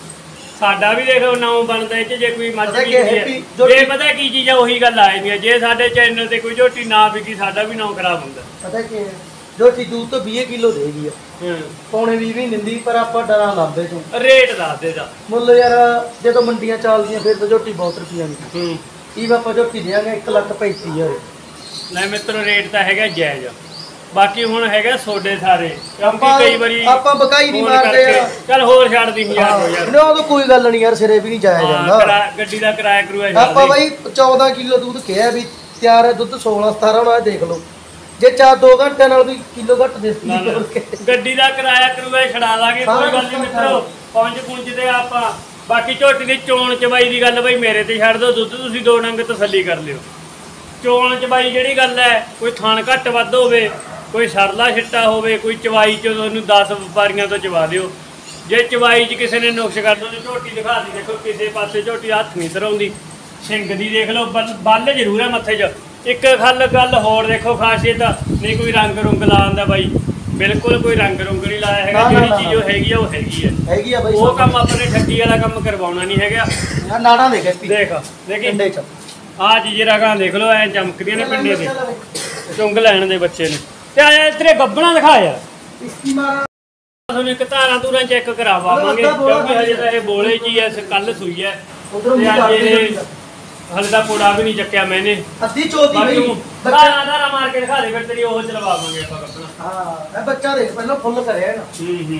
S1: ਸਾਡਾ ਵੀ ਦੇਖੋ ਨਾਮ ਬਣਦਾ ਇਹ 'ਚ ਜੇ ਕੋਈ ਮੱਝ
S2: ਪਤਾ
S1: ਵੀ
S2: ਕੀ ਹੈ,
S1: ਹੈ
S2: ਵੀ ਜੋ-
S1: ਜੇ ਪਤਾ ਕੀ ਚੀਜ਼ ਆ ਉਹੀ ਗੱਲ ਆ ਜਾਂਦੀ ਹੈ। ਜੇ ਸਾਡੇ ਚੈਨਲ ਤੇ ਕੋਈ ਝੋਟੀ ਨਾ ਵਿਕੀ ਸਾਡਾ ਵੀ ਨਾਮ ਖਰਾਬ ਹੁੰਦਾ।
S2: ਪਤਾ ਕੀ ਹੈ ਜੋ ਚੀਜ਼ ਦੂਧ ਤੋਂ ਵੀਹ ਕਿਲੋ ਦੇਗੀ ਆ
S1: ਹੂੰ
S2: ਪੌਣੇ ਵੀਹ ਵੀ ਦਿੰਦੀ ਪਰ ਆਪਾਂ ਡਰਾਂ ਲਾਂਬੇ ਤੋਂ
S1: ਰੇਟ ਦੱਸ ਦੇ ਦਾ
S2: ਮੁੱਲ ਯਾਰ ਜਦੋਂ ਮੰਡੀਆਂ ਚੱਲਦੀਆਂ ਫਿਰ ਤਾਂ ਝੋਟੀ ਬਹੁਤ ਰੁਪਈਆ ਦੀ
S1: ਹੂੰ
S2: ਕੀ ਆਪਾਂ ਝੋਟੀ ਦੇਾਂਗੇ ਇੱਕ ਲੱਖ ਪੈਂਤੀ ਹਜ਼ਾਰ।
S1: ਲੈ ਮਿੱਤਰੋ ਰੇਟ ਤਾਂ ਹੈਗਾ ਜਾਇਜ਼। ਬਾਕੀ ਹੁਣ ਹੈਗਾ ਸੋਡੇ ਸਾਰੇ ਕਿਉਂਕਿ
S2: ਆਪਾਂ-
S1: ਕਈ ਵਾਰੀ
S2: ਆਪਾਂ ਬਕਾਈ ਨਹੀਂ
S1: ਫੋਨ
S2: ਮਾਰਦੇ
S1: ਕਰਕੇ-
S2: ਯਾਰ।
S1: ਚੱਲ ਹੋਰ ਛੱਡ ਦੀ ਹਜ਼ਾਰ ਦੋ ਯਾਰ
S2: ਨਾ ਉਹ ਤਾਂ ਕੋਈ ਗੱਲ ਨਹੀਂ ਯਾਰ ਸਿਰੇ ਵੀ ਨਹੀਂ ਜਾਇਆ
S1: ਹਾਂ,
S2: ਜਾਂਦਾ।
S1: ਕਿਰਾਇਆ- ਗੱਡੀ ਦਾ ਕਿਰਾਇਆ ਕਰੂਆ ਛੱਡ
S2: ਆਪਾਂ
S1: ਦੇ।
S2: ਬਾਈ ਚੌਦਾਂ ਕਿਲੋ ਦੁੱਧ ਕਿਹਾ ਵੀ ਤਿਆਰ ਹੈ ਦੁੱਧ ਸੋਲਾਂ ਸਤਾਰਾਂ ਹੁਣ ਆ ਦੇਖ ਲਓ ਜੇ ਚਾਰ ਦੋ ਘੰਟੇ ਨਾਲ ਵੀ ਕਿਲੋ ਘੱਟ ਦੇ
S1: ਨਾ, ਨਾ। ਗੱਡੀ ਦਾ ਕਿਰਾਇਆ ਕਰੂਆ ਛਡਾ ਦਾਂਗੇ ਕੋਈ ਗੱਲ ਨਹੀਂ ਮਿੱਤਰੋ। ਪਹੁੰਚ ਪੁੰਚਦੇ ਆਪਾਂ। ਬਾਕੀ ਝੋਟੀ ਦੀ ਚੋਣ ਚਬਾਈ ਦੀ ਗੱਲ ਬਈ ਮੇਰੇ ਤੇ ਛੱਡ ਦਿਓ। ਦੁੱਧ ਤੁਸੀਂ ਦੋ ਡੰਗ ਤਸੱਲੀ ਕਰ ਲਿਓ। ਚੋਣ ਚਬਾਈ ਜਿਹੜੀ ਗੱਲ ਹੈ ਕੋਈ ਥਣ ਘੱਟ ਵੱਧ ਹੋਵੇ ਕੋਈ ਸਰਲਾ ਛਿੱਟਾ ਹੋਵੇ ਕੋਈ ਚਵਾਈ ਚ ਤੁਹਾਨੂੰ ਦਸ ਵਪਾਰੀਆਂ ਤੋਂ ਚਵਾ ਦਿਓ। ਜੇ ਚਵਾਈ ਚ ਕਿਸੇ ਨੇ ਨੁਕਸ ਕਰ ਦੋ ਤੇ ਝੋਟੀ ਦਿਖਾ ਦੀ ਦੇਖੋ ਕਿਸੇ ਪਾਸੇ ਝੋਟੀ ਹੱਥ ਨਹੀਂ ਧਰਾਉਂਦੀ। ਸਿੰਗ ਦੀ ਦੇਖ ਲਓ ਬੱਲ ਬੱਲ ਜ਼ਰੂਰ ਹੈ ਮੱਥੇ 'ਚ। ਇੱਕ ਖੱਲ ਗੱਲ ਹੋਰ ਦੇਖੋ ਖਾਸੀਅਤ ਨਹੀਂ ਕੋਈ ਰੰਗ ਰੁੰਗ ਲਾਉਂਦਾ ਬਾਈ ਬਿਲਕੁਲ ਕੋਈ ਰੰਗ ਰੁੰਗ ਨਹੀਂ ਲਾਇਆ ਹੈਗਾ।
S2: ਨਾ, ਨਾ,
S1: ਜਿਹੜੀ
S2: ਨਾ,
S1: ਚੀਜ਼ ਉਹ ਹੈਗੀ ਆ ਉਹ ਹੈਗੀ ਹੈ।
S2: ਹੈਗੀ ਆ ਬਾਈ
S1: ਉਹ ਕੰਮ ਆਪਣੇ ਠੱਗੀ ਵਾਲਾ ਕੰਮ ਕਰਵਾਉਣਾ ਨਹੀਂ ਹੈਗਾ।
S2: ਆ ਨਾੜਾਂ ਦੇ ਗੱਪੀ
S1: ਦੇਖ ਦੇਖੀ
S2: ਪਿੰਡੇ ਚ
S1: ਆਹ ਚੀਜ਼ ਰਗਾਂ ਦੇਖ ਲਓ ਐ ਚਮਕਦੀਆਂ ਨੇ ਪਿੰਡੇ ਦੇ ਚੁੰਗ ਲੈਣ ਦੇ ਬੱਚੇ ਨੇ। ਤੇ ਆ ਯਾਰ ਤੇਰੇ ਗੱਬਣਾ ਦਿਖਾ ਯਾਰ
S2: ਇਸਕੀ ਮਾਰਾ
S1: ਤੁਹਾਨੂੰ ਇੱਕ ਧਾਰਾਂ ਧੂਰਾਂ ਚੈੱਕ ਕਰਾਵਾਂਗੇ ਕਿਉਂਕਿ ਹਜੇ ਤਾਂ ਇਹ ਬੋਲੇ ਚ ਹੀ ਐ ਕੱਲ ਸੂਈ ਐ
S2: ਉਧਰੋਂ
S1: ਤੇ
S2: ਵੀ
S1: ਅੱਜ
S2: ਕਰਦੇ
S1: ਇਹ ਹਲੇ ਤਾਂ ਕੋੜਾ ਵੀ ਨਹੀਂ ਚੱਕਿਆ ਮੈਨੇ।
S2: ਅੱਧੀ ਚੋਦੀ
S1: ਬਾਕੀ
S2: ਬਈ
S1: ਬੱਚਾ ਧਾਰਾ ਮਾਰ ਕੇ ਦਿਖਾ ਦੇ ਫਿਰ ਤੇਰੀ ਉਹ ਚਲਵਾਵਾਂਗੇ ਆਪਾਂ ਗੱਬਣਾ।
S2: ਹਾਂ ਇਹ ਬੱਚਾ ਦੇਖ ਪਹਿਲਾਂ ਫੁੱਲ ਕਰਿਆ ਨਾ
S1: ਹੂੰ ਹੂੰ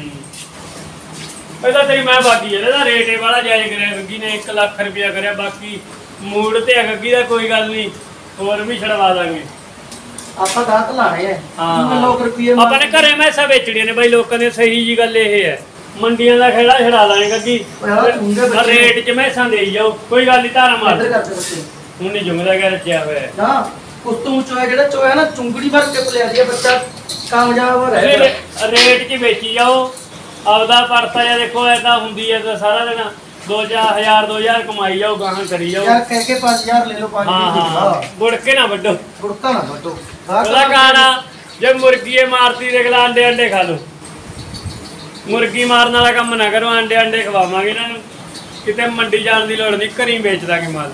S1: ਇਹਦਾ ਤੇਰੀ ਮੈਂ ਬਾਕੀ ਹੈ ਇਹਦਾ ਰੇਟ ਇਹ ਵਾਲਾ ਜਾਇਜ਼ ਕਰਿਆ ਗੱਗੀ ਨੇ ਇੱਕ ਲੱਖ ਰੁਪਇਆ ਕਰਿਆ। ਬਾਕੀ ਮੂਡ ਤੇ ਗੱਗੀ ਦਾ ਕੋਈ ਗੱਲ ਨਹੀਂ ਹੋਰ ਵੀ ਛਡਵਾ ਦਾਂਗੇ
S2: ਆਪਾਂ ਗਾਹਕ ਲਾਣੇ ਆ
S1: ਹਾਂ
S2: ਲੋਕ ਰੁਪਏ
S1: ਆਪਾਂ ਨੇ ਘਰੇ ਮੈਸਾਂ ਵੇਚੜੀਆਂ ਨੇ ਬਾਈ ਲੋਕਾਂ ਦੇ ਸਹੀ ਜੀ ਗੱਲ ਇਹ ਹੈ। ਮੰਡੀਆਂ ਦਾ ਖੇੜਾ ਛਡਾ ਲਾਂਗੇ ਗੱਗੀ ਰੇਟ ਚ ਮੈਸਾਂ ਦੇਈ ਜਾਓ ਕੋਈ ਗੱਲ ਨਹੀਂ ਧਾਰਾ ਮਾਰ
S2: ਇੱਧਰ ਕਰਦੇ ਬੱਚੇ
S1: ਹੁਣ ਨਹੀਂ ਜੁਮਦਾ ਗਿਆ ਰਚਿਆ ਹੋਇਆ ਹੈ।
S2: ਨਾ ਉਸ ਤੋਂ ਚੋਇਆ ਜਿਹੜਾ ਚੋਇਆ ਨਾ ਚੁੰਗੜੀ ਭਰ ਕੇ ਪਲਿਆ ਦੀ ਬੱਚਾ ਕਾਮਯਾਬ ਹੋ ਰਿਹਾ
S1: ਰੇ- ਰੇਟ 'ਚ ਵੇਚੀ ਜਾਓ ਆਪਦਾ ਪੜਤਾ ਜਾਂ ਦੇਖੋ ਇਹ ਤਾਂ ਹੁੰਦੀ ਹੈ ਤਾਂ ਸਾਰਾ ਦਿਨ ਦੋ ਚਾਰ ਹਜ਼ਾਰ ਦੋ ਹਜ਼ਾਰ ਕਮਾਈ ਜਾਓ ਗਾਹਾਂ ਕਰੀ ਜਾਓ।
S2: ਯਾਰ ਕਹਿ ਕੇ ਪੰਜ ਹਜ਼ਾਰ ਲੈ ਲਓ ਪੰਜ
S1: ਹਾਂ ਹਾਂ ਗੁੜ ਕੇ ਨਾ ਵੱਡੋ
S2: ਗੁੜਕਾ ਨਾ ਵੱਟੋ
S1: ਉਹਦਾ ਕਾਣਾ ਜੇ ਮੁਰਗੀਏ ਮਾਰਤੀ ਦੇਖ ਲਾ ਅੰਡੇ ਅੰਡੇ ਖਾ ਲਓ। ਮੁਰਗੀ ਮਾਰਨ ਵਾਲਾ ਕੰਮ ਨਾ ਕਰੋ ਅੰਡੇ ਅੰਡੇ ਖਵਾਵਾਂਗੇ ਇਹਨਾਂ ਨੂੰ ਕਿਤੇ ਮੰਡੀ ਜਾਣ ਦੀ ਲੋੜ ਨਹੀਂ ਘਰੀ ਵੇਚ ਦਾਂਗੇ ਮਾਲ।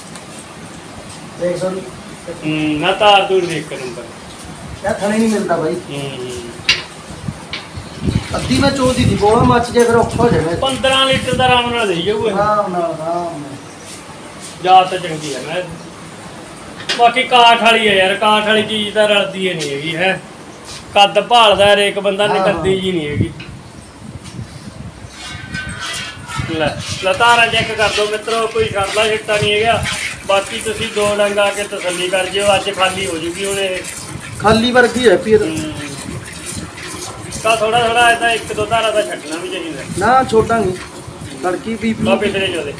S2: ਦੇਖ ਸੋ
S1: ਹੂੰ ਨਾ ਤਾਰ ਤੂਰ ਦੇਖ ਕਰ ਨੰਬਰ
S2: ਯਾਰ ਥਣੇ ਨਹੀਂ ਮਿਲਦਾ ਬਾਈ
S1: ਹੂੰ
S2: ਅੱਧੀ ਮੈਂ ਚੋਦੀ ਦੀ ਬੋਲਾ ਮੱਚ ਜੇ ਫਿਰ ਔਖਾ ਹੋ ਜਾਵੇ
S1: ਪੰਦਰਾਂ ਲੀਟਰ ਦਾ ਆਰਾਮ ਨਾਲ ਦੇਈ ਜਾਊਗਾ
S2: ਆਰਾਮ ਨਾਲ ਆਰਾਮ ਨਾਲ
S1: ਜਾ ਤਾਂ ਚੰਗੀ ਹੈ ਮੈਂ ਬਾਕੀ ਕਾਠ ਵਾਲੀ ਹੈ ਯਾਰ ਕਾਠ ਵਾਲੀ ਚੀਜ਼ ਤਾਂ ਰਲਦੀ ਹੀ ਨਹੀਂ ਹੈਗੀ ਹੈ। ਕੱਦ ਭਾਲਦਾ ਹਰੇਕ ਬੰਦਾ ਨਿਕਲਦੀ ਜੀ ਨਹੀਂ ਹੈਗੀ। ਲੈ ਲਤਾਰਾ ਚੈੱਕ ਕਰ ਦੋ ਮਿੱਤਰੋ ਕੋਈ ਛੜਦਾ ਛਿੱਟਾ ਨਹੀਂ ਹੈਗਾ। ਬਾਕੀ ਤੁਸੀਂ ਦੋ ਡੰਗ ਆ ਕੇ ਤਸੱਲੀ ਕਰ ਜਿਓ ਅੱਜ ਖਾਲੀ ਹੋ ਜੂਗੀ ਹੁਣ ਇਹ
S2: ਖਾਲੀ ਵਰਗੀ ਹੈ ਫਿਰ
S1: ਤਾਂ ਥੋੜਾ ਥੋੜਾ ਇਹ ਤਾਂ ਇੱਕ ਦੋ ਧਾਰਾ ਦਾ ਛੱਡਣਾ ਵੀ ਚਾਹੀਦਾ
S2: ਨਾ ਛੋਟਾਂਗੇ ਲੜਕੀ ਵੀ
S1: ਆ ਪਿਛਲੇ ਚੋਦੇ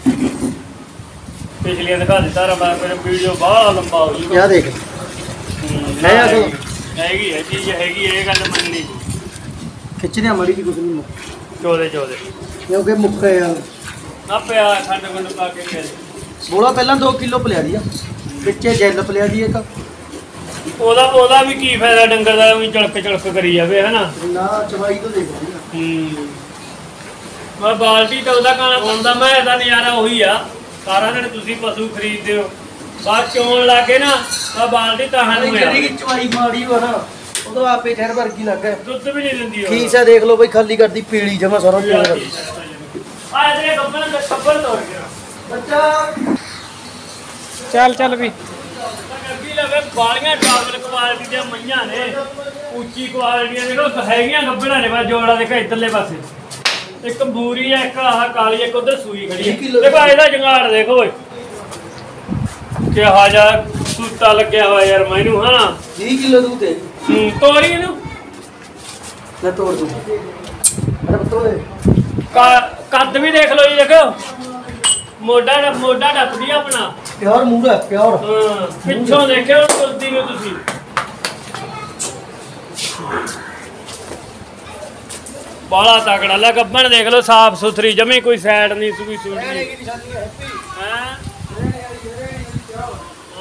S1: ਪਿਛਲੀਆਂ ਦਿਖਾ ਦਿੱਤਾ ਰਾ ਫਿਰ ਵੀਡੀਓ ਬਹੁਤ ਲੰਬਾ ਹੋ ਜੂਗਾ।
S2: ਯਾ ਦੇਖ
S1: ਹੂੰ,
S2: ਹੈ ਆ ਸੋ।
S1: ਹੈਗੀ ਹੈ ਚੀਜ਼ ਹੈਗੀ ਇਹ ਗੱਲ ਮੰਨਣੀ
S2: ਖਿੱਚਣਿਆ ਮੜੀ ਦੀ ਕੁਛ ਨਹੀਂ
S1: ਚੋਦੇ ਚੋਦੇ
S2: ਕਿਉਂਕਿ ਮੁੱਖ ਹੈ ਯਾਰ
S1: ਆ ਪਿਆ ਖੰਡ ਖੰਡ ਪਾ ਕੇ ਪਿਆ
S2: ਬੋਲਾ ਪਹਿਲਾਂ ਦੋ ਕਿਲੋ ਪਲਿਆ ਦੀ ਆ ਵਿੱਚੇ ਜੈਲ ਪਲਿਆ ਦੀ ਇੱਕ
S1: ਉਹਦਾ ਉਹਦਾ ਵੀ ਕੀ ਫਾਇਦਾ ਡੰਗਰ ਦਾ ਵੀ ਚਲਕ ਚਲਕ ਕਰੀ ਜਾਵੇ ਹਨਾ।
S2: ਨਾ ਚਵਾਈ ਤੋਂ ਦੇਖ ਲਈ
S1: ਹੂੰ ਮੈਂ ਬਾਲਟੀ ਤਾਂ ਉਹਦਾ ਕਾਣਾ ਪਾਉਂਦਾ ਮੈਂ ਇਹਦਾ ਨਜ਼ਾਰਾ ਉਹੀ ਆ। ਸਾਰਾ ਦਿਨ ਤੁਸੀਂ ਪਸ਼ੂ ਖਰੀਦਦੇ ਹੋ ਬਾਅਦ ਚੋਣ ਲੱਗੇ ਨਾ ਆ ਬਾਲਟੀ ਤਾਂ ਸਾਨੂੰ
S2: ਜਿਹੜੀ ਕਿ ਚਵਾਈ ਮਾੜੀ ਹੋ ਨਾ ਉਦੋਂ ਆਪੇ ਠਹਿਰ ਵਰਗੀ ਲੱਗ ਗਿਆ
S1: ਦੁੱਧ ਵੀ ਨਹੀਂ ਦਿੰਦੀ ਉਹ
S2: ਖੀਸ ਹੈ ਦੇਖ ਲਓ ਬਈ ਖਾਲੀ ਕਰਦੀ ਪੀਲੀ ਜਮਾ ਸਾਰਾ ਪੀਲਾ
S1: ਆ ਇਹਦੇ ਗੱਬਣ ਦੇ ਕੱਪੜ ਤੋੜ ਗਿਆ
S2: ਬੱਚਾ
S3: ਚੱਲ ਚੱਲ ਵੀ
S1: ਅੱਗੀ ਲਵੇ ਬਾਲੀਆਂ ਡਬਲ ਕੁਆਲਿਟੀ ਦੀਆਂ ਮਈਆਂ ਨੇ ਉੱਚੀ ਕੁਆਲਿਟੀਆਂ ਦੇਖੋ ਹੈਗੀਆਂ ਗੱਬੜਾਂ ਨੇ ਬਸ ਜੋੜਾ ਦੇਖੋ ਇੱਧਰਲੇ ਪਾਸੇ ਇੱਕ ਬੂਰੀ ਹੈ ਇੱਕ ਆਹ ਕਾਲੀ ਇੱਕ ਉਧਰ ਸੂਈ ਖੜੀ ਹੈ ਦੇਖੋ ਇਹਦਾ ਜੰਗਾੜ ਦੇਖੋ ਓਏ ਕਿਹਾ ਜਾ ਸੂਤਾ ਲੱਗਿਆ ਹੋਇਆ ਯਾਰ ਮੈਨੂੰ ਹਨਾ
S2: ਵੀਹ ਕਿਲੋ ਦੁੱਧ ਹੈ
S1: ਹੂੰ ਤੋਰੀ ਇਹਨੂੰ
S2: ਲੈ ਤੋੜ ਦੂੰ ਅਰੇ ਬਤੋਏ
S1: ਕੱਦ ਵੀ ਦੇਖ ਲਓ ਜੀ ਦੇਖੋ ਮੋਢਾ ਮੋਢਾ ਡੱਪਦੀ ਆ ਆਪਣਾ
S2: ਪਿਓਰ ਮੂੰਹ ਹੈ ਪਿਓਰ
S1: ਹਾਂ ਪਿੱਛੋਂ ਦੇਖਿਓ ਤੁਰਦੀ ਨੂੰ ਤੁਸੀਂ ਬਾਲਾ ਤਕੜਾ ਲੈ ਗੱਬਣ ਦੇਖ ਲਓ ਸਾਫ ਸੁਥਰੀ ਜਮੀ ਕੋਈ ਸਾਈਡ ਨਹੀਂ ਸੂਈ ਸੂਈ
S2: ਰਹਿਣੇ ਦੀ ਨਿਸ਼ਾਨੀ ਹੈ ਹੈਪੀ
S1: ਹਾਂ
S2: ਰਹਿਣੇ ਵਾਲੀ ਰਹਿਣੇ ਦੀ
S1: ਹਾਂ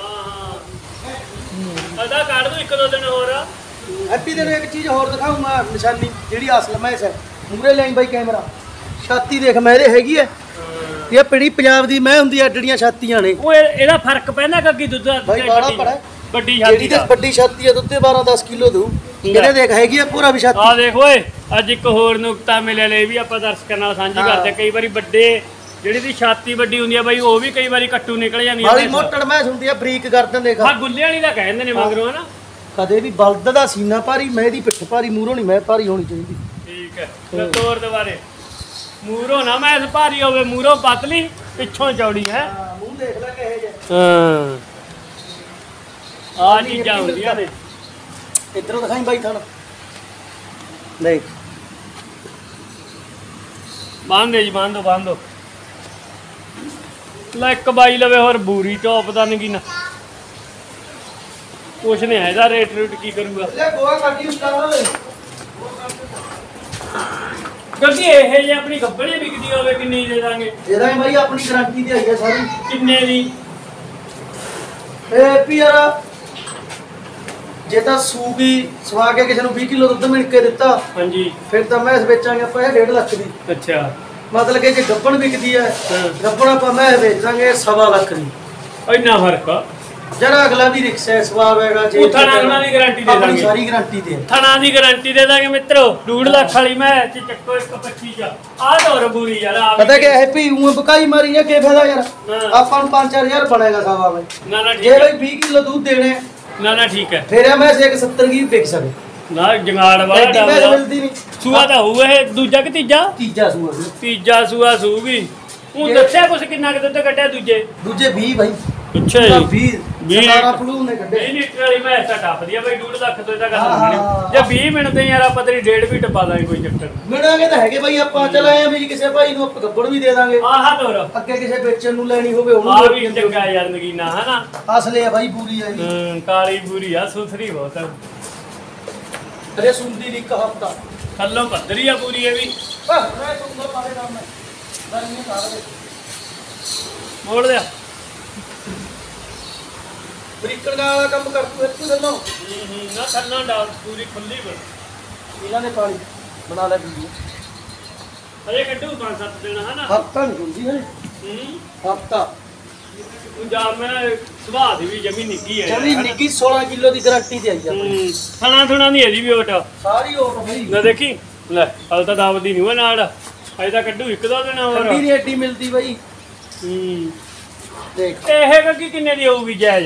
S1: ਅਦਾ ਕੱਢ ਦੋ ਇੱਕ ਦੋ ਦਿਨ ਹੋਰ
S2: ਹੈਪੀ ਤੈਨੂੰ ਇੱਕ ਚੀਜ਼ ਹੋਰ ਦਿਖਾਉਂ ਮੈਂ ਨਿਸ਼ਾਨੀ ਜਿਹੜੀ ਅਸਲ ਮੈਸ ਹੈ ਮੂਰੇ ਲਾਈਨ ਬਾਈ ਕੈਮਰਾ ਛਾਤੀ ਦੇਖ ਮੈਂ ਇਹਦੇ ਹੈਗੀ ਹੈ ਇਹ ਪਿੜੀ ਪੰਜਾਬ ਦੀ ਮੈਂ ਹੁੰਦੀ ਐ ਐਡੀਆਂ ਛਾਤੀਆਂ ਨੇ
S1: ਉਹ ਇਹ- ਇਹਦਾ ਫਰਕ ਪੈਂਦਾ ਕਿ ਦੁੱਧ ਦਾ
S2: ਬਾਈ ਬਾੜਾ ਪੜਾ
S1: ਵੱਡੀ
S2: ਜਿਹੜੀ
S1: ਛਾਤੀ
S2: ਤੇ
S1: ਦਾ
S2: ਵੱਡੀ ਛਾਤੀ ਹੈ ਦੁੱਤੇ ਬਾਰਾਂ ਦਸ ਕਿਲੋ ਦੂ ਇਹਦੇ ਦੇਖ ਹੈਗੀ ਆ ਪੂਰਾ ਵੀ
S1: ਆ
S2: ਛਾਤੀ
S1: ਦੇਖ ਓਏ ਅੱਜ ਇੱਕ ਹੋਰ ਨੁਕਤਾ ਮਿਲਿਆ ਲੈ ਵੀ ਆਪਾਂ ਦਰਸ਼ਕਾਂ ਨਾਲ ਸਾਂਝੀ
S2: ਹਾਂ।
S1: ਕਰਦੇ ਕਈ ਵਾਰੀ ਵੱਡੇ ਜਿਹੜੀ ਦੀ ਛਾਤੀ ਵੱਡੀ ਹੁੰਦੀ ਆ ਬਾਈ ਉਹ ਵੀ ਕਈ ਵਾਰੀ ਕੱਟੂ ਨਿਕਲ ਜਾਂਦੀ
S2: ਵਾਲੀ ਮੋਟੜ ਮੈਸ ਹੁੰਦੀ ਆ ਬਰੀਕ ਗਰਦਨ ਦੇਖ
S1: ਹਾਂ ਗੁੱਲੇ ਵਾਲੀ ਦਾ ਕਹਿੰਦੇ ਨੇ ਮਗਰੋਂ ਹਨਾ
S2: ਕਦੇ ਵੀ ਬਲਦ ਦਾ ਸੀਨਾ ਭਾਰੀ ਮੈਂ ਦੀ ਪਿੱਠ ਭਾਰੀ ਮੂਹਰੋਂ ਨਹੀਂ ਮੈਂ ਭਾਰੀ ਹੋਣੀ ਚਾਹੀਦੀ
S1: ਠੀਕ ਹੈ ਲੈ ਤੋਰ ਦੁਬਾਰੇ ਮੂਰੋਂ ਨਾ ਮੈਂ ਭਾਰੀ ਹੋਵੇ ਮੂਰੋਂ ਪਤਲੀ ਪਿੱਛੋਂ ਚੌੜੀ ਹੈ
S2: ਹਾਂ ਮੂੰਹ ਦੇਖ ਲੈ ਕਿਹੇ ਜਿਹਾ
S1: ਹਾਂ ਆ ਚੀਜ਼ਾਂ ਹੁੰਦੀਆਂ ਨੇ
S2: ਇਧਰੋਂ ਦਿਖਾਈ ਬਾਈ ਥਣ ਦੇਖ
S1: ਬੰਦੇ ਜੀ ਬੰਦੋ ਬੰਦੋ ਲੈ ਇੱਕ ਬਾਈ ਲਵੇ ਹੋਰ ਬੂਰੀ ਤੋਂ ਪਤਾ ਨਹੀਂ ਕੀ ਨਾ ਕੁਛ ਨਹੀਂ ਹੈਦਾ ਰੇਟ ਰੂਟ ਕੀ ਕਰੂਗਾ
S2: ਲੈ ਗੋਆ ਕਾਟੀ ਉਸਤਾਦ
S1: ਗੱਡੀ ਇਹ ਜੇ ਆਪਣੀ ਗੱਬੜੀ ਵਿਕਦੀ ਹੋਵੇ ਕਿੰਨੀ ਦੇ ਦਾਂਗੇ
S2: ਜਿਹੜਾ ਬਾਈ ਆਪਣੀ ਗਾਰੰਟੀ ਤੇ ਆਈ ਹੈ ਸਾਰੀ
S1: ਕਿੰਨੇ ਦੀ
S2: ਇਹ ਪੀਆਰ ਜੇ ਤਾਂ ਸੂਗੀ ਸਵਾ ਕੇ ਕਿਸੇ ਨੂੰ ਵੀਹ ਕਿਲੋ ਦੁੱਧ ਮਿਣ ਕੇ ਦਿੱਤਾ
S1: ਹਾਂਜੀ
S2: ਫਿਰ ਤਾਂ ਮੈਂ ਇਸ ਵੇਚਾਂਗੇ ਆਪਾਂ ਇਹ ਡੇਢ ਲੱਖ ਦੀ
S1: ਅੱਛਾ
S2: ਮਤਲਬ ਕਿ ਜੇ ਗੱਬਣ ਵਿਕਦੀ ਹੈ ਗੱਬਣ ਆਪਾਂ ਮੈਂ ਵੇਚਾਂਗੇ ਸਵਾ ਲੱਖ ਦੀ
S1: ਇੰਨਾ ਫਰਕ ਆ
S2: ਜਿਹੜਾ ਅਗਲਾ ਵੀ ਰਿਕਸ਼ਾ ਸਵਾਬ ਹੈਗਾ ਜੇ
S1: ਉਹ ਥਣਾ ਥਣਾ ਦੀ ਗਾਰੰਟੀ ਦੇ
S2: ਆਪਣੀ
S1: ਦਾਂਗੇ
S2: ਸਾਰੀ ਗਾਰੰਟੀ ਤੇ ਹੈ।
S1: ਥਣਾ ਦੀ ਗਾਰੰਟੀ ਦੇ ਦਾਂਗੇ ਮਿੱਤਰੋ ਡੂਢ ਲੱਖ ਵਾਲੀ ਮੈਂ ਚ ਚੱਕੋ ਇੱਕ ਪੱਚੀ ਚ ਆ ਦੋ ਬੂਰੀ ਯਾਰ ਆ
S2: ਪਤਾ ਕਿ ਹੈਪੀ ਉਹ ਬਕਾਈ ਮਾਰੀ ਹੈ ਕੀ ਫਾਇਦਾ ਯਾਰ
S1: ਹਾਂ।
S2: ਆਪਾਂ ਨੂੰ ਪੰਜ ਚਾਰ ਹਜ਼ਾਰ ਬਣੇਗਾ ਸਵਾ ਵਿੱਚ
S1: ਨਾ ਨਾ ਠੀਕ
S2: ਜੇ
S1: ਹੈ
S2: ਬਈ ਵੀਹ ਕਿਲੋ ਦੁੱਧ ਦੇਣੇ
S1: ਨਾ ਨਾ ਠੀਕ ਹੈ
S2: ਫਿਰ ਮੈਂ ਇੱਕ ਸੱਤਰ ਕੀ ਵਿਕ ਸਕੇ
S1: ਨਾ ਜੰਗਾੜ ਵਾਲਾ
S2: ਐਡੀ ਮੈਂ
S1: ਡਬਲ
S2: ਮਿਲਦੀ ਨਹੀਂ
S1: ਸੂਆ ਤਾਂ ਹੋਊ ਇਹ ਦੂਜਾ ਕਿ ਤੀਜਾ
S2: ਤੀਜਾ ਸੂਆ ਸੀ।
S1: ਤੀਜਾ ਸੂਆ ਸੂਗੀ ਉਹ ਦੱਸਿਆ ਕੁਛ ਕਿੰਨਾ ਕਿ ਦੁੱਧ ਕੱਢਿਆ ਦੂਜੇ
S2: ਦੂਜੇ ਵੀਹ ਬਾਈ
S1: ਅੱਛਾ
S2: ਵੀਹ
S1: ਵੀਹ
S2: ਸਤਾਰਾਂ ਫਲੂ ਨੇ ਕੱਢੇ
S1: ਵੀਹ ਲੀਟਰ ਵਾਲੀ ਮੈਂ ਤਾਂ ਟੱਪਦੀ ਆ ਬਈ ਡੂਢ ਲੱਖ ਤੋਂ ਇਹਦਾ ਗੱਲ
S2: ਹਾਂ,
S1: ਮੰਗਣੀ
S2: ਹਾਂ।
S1: ਜੇ ਵੀਹ ਮਿੰਟ ਤੇ ਯਾਰ ਆਪਾਂ ਤੇਰੀ ਡੇਢ ਵੀ ਟਪਾ ਦਾਂਗੇ ਕੋਈ ਚੱਕਰ
S2: ਮਿਣਾਂਗੇ ਤਾਂ ਹੈਗੇ ਬਾਈ ਆਪਾਂ ਚੱਲ ਆਏ ਆ ਵੀ ਕਿਸੇ ਭਾਈ ਨੂੰ ਆਪਾਂ ਗੱਬੜ ਵੀ ਦੇ ਦਾਂਗੇ
S1: ਆਹ ਤੋਰ
S2: ਅੱਗੇ ਕਿਸੇ ਵੇਚਣ ਨੂੰ ਲੈਣੀ ਹੋਵੇ
S1: ਆ
S2: ਉਹਨੂੰ
S1: ਵੀ ਚੰਗਾ ਯਾਰ ਨਗੀਨਾ ਹਨਾ
S2: ਅਸਲੇ ਆ ਬਾਈ ਪੂਰੀ ਆ ਜੀ
S1: ਹਮ, ਕਾਲੀ ਬੂਰੀ ਆ ਸੁਥਰੀ ਬਹੁਤ ਆ
S2: ਅਰੇ ਸੁਣਦੀ ਨਹੀਂ ਇੱਕ ਹਫਤਾ
S1: ਥੱਲੋਂ ਪੱਧਰੀ ਆ ਪੂਰੀ ਇਹ ਵੀ
S2: ਆਹ ਮੈਂ ਤੁੰਗਾ ਪਾਲੇ ਨਾਮ ਮੈਂ ਮੈਂ ਨਹੀਂ ਕਰ ਰਿਹਾ
S1: ਮੋੜ ਦਿਆ
S2: ਬ੍ਰਿਕਣ ਵਾਲਾ ਕੰਮ ਕਰ ਤੂੰ ਇੱਥੇ ਗੱਲੋਂ
S1: ਹੂੰ ਹੂੰ ਨਾ ਥੱਲੋਂ ਡਾਲ ਪੂਰੀ ਖੁੱਲੀ ਬਣ
S2: ਇਹਨਾਂ ਨੇ ਪਾਣੀ ਬਣਾ ਲੈ ਵੀਡੀਓ
S1: ਅਜੇ ਕੱਢੂ ਪੰਜ ਸੱਤ ਦਿਨ ਹਨਾ
S2: ਹਫਤਾ ਨਹੀਂ ਹੁੰਦੀ ਹੈ
S1: ਹੂੰ
S2: ਹਫਤਾ
S1: ਪੰਜਾਬ ਮੈਂ ਸੁਭਾਅ ਦੀ ਵੀ ਜਮੀ ਨਿੱਕੀ ਹੈ
S2: ਜਮੀ ਨਿੱਕੀ ਸੋਲਾਂ ਕਿਲੋ ਦੀ ਗਾਰੰਟੀ ਤੇ ਆਈ ਆ
S1: ਹੂੰ ਥਣਾ ਥੁਣਾ ਨਹੀਂ ਇਹਦੀ ਵੀ ਓਟ
S2: ਸਾਰੀ ਓਟ ਬਈ
S1: ਲੈ ਦੇਖੀ ਲੈ ਹਲ ਤਾਂ ਦਾਵਦੀ ਨਹੀਂ ਹੋਇਆ ਨਾਲ ਅਜੇ ਤਾਂ ਕੱਢੂ ਇੱਕ ਦੋ ਦਿਨ ਹੋਰ
S2: ਠੰਡੀ ਨਹੀਂ ਐਡੀ ਮਿਲਦੀ ਬਾਈ
S1: ਹੂੰ
S2: ਦੇਖ
S1: ਇਹ ਗੱਗੀ ਕਿੰਨੇ ਦੀ ਹੋਊਗੀ ਜਾਇਜ਼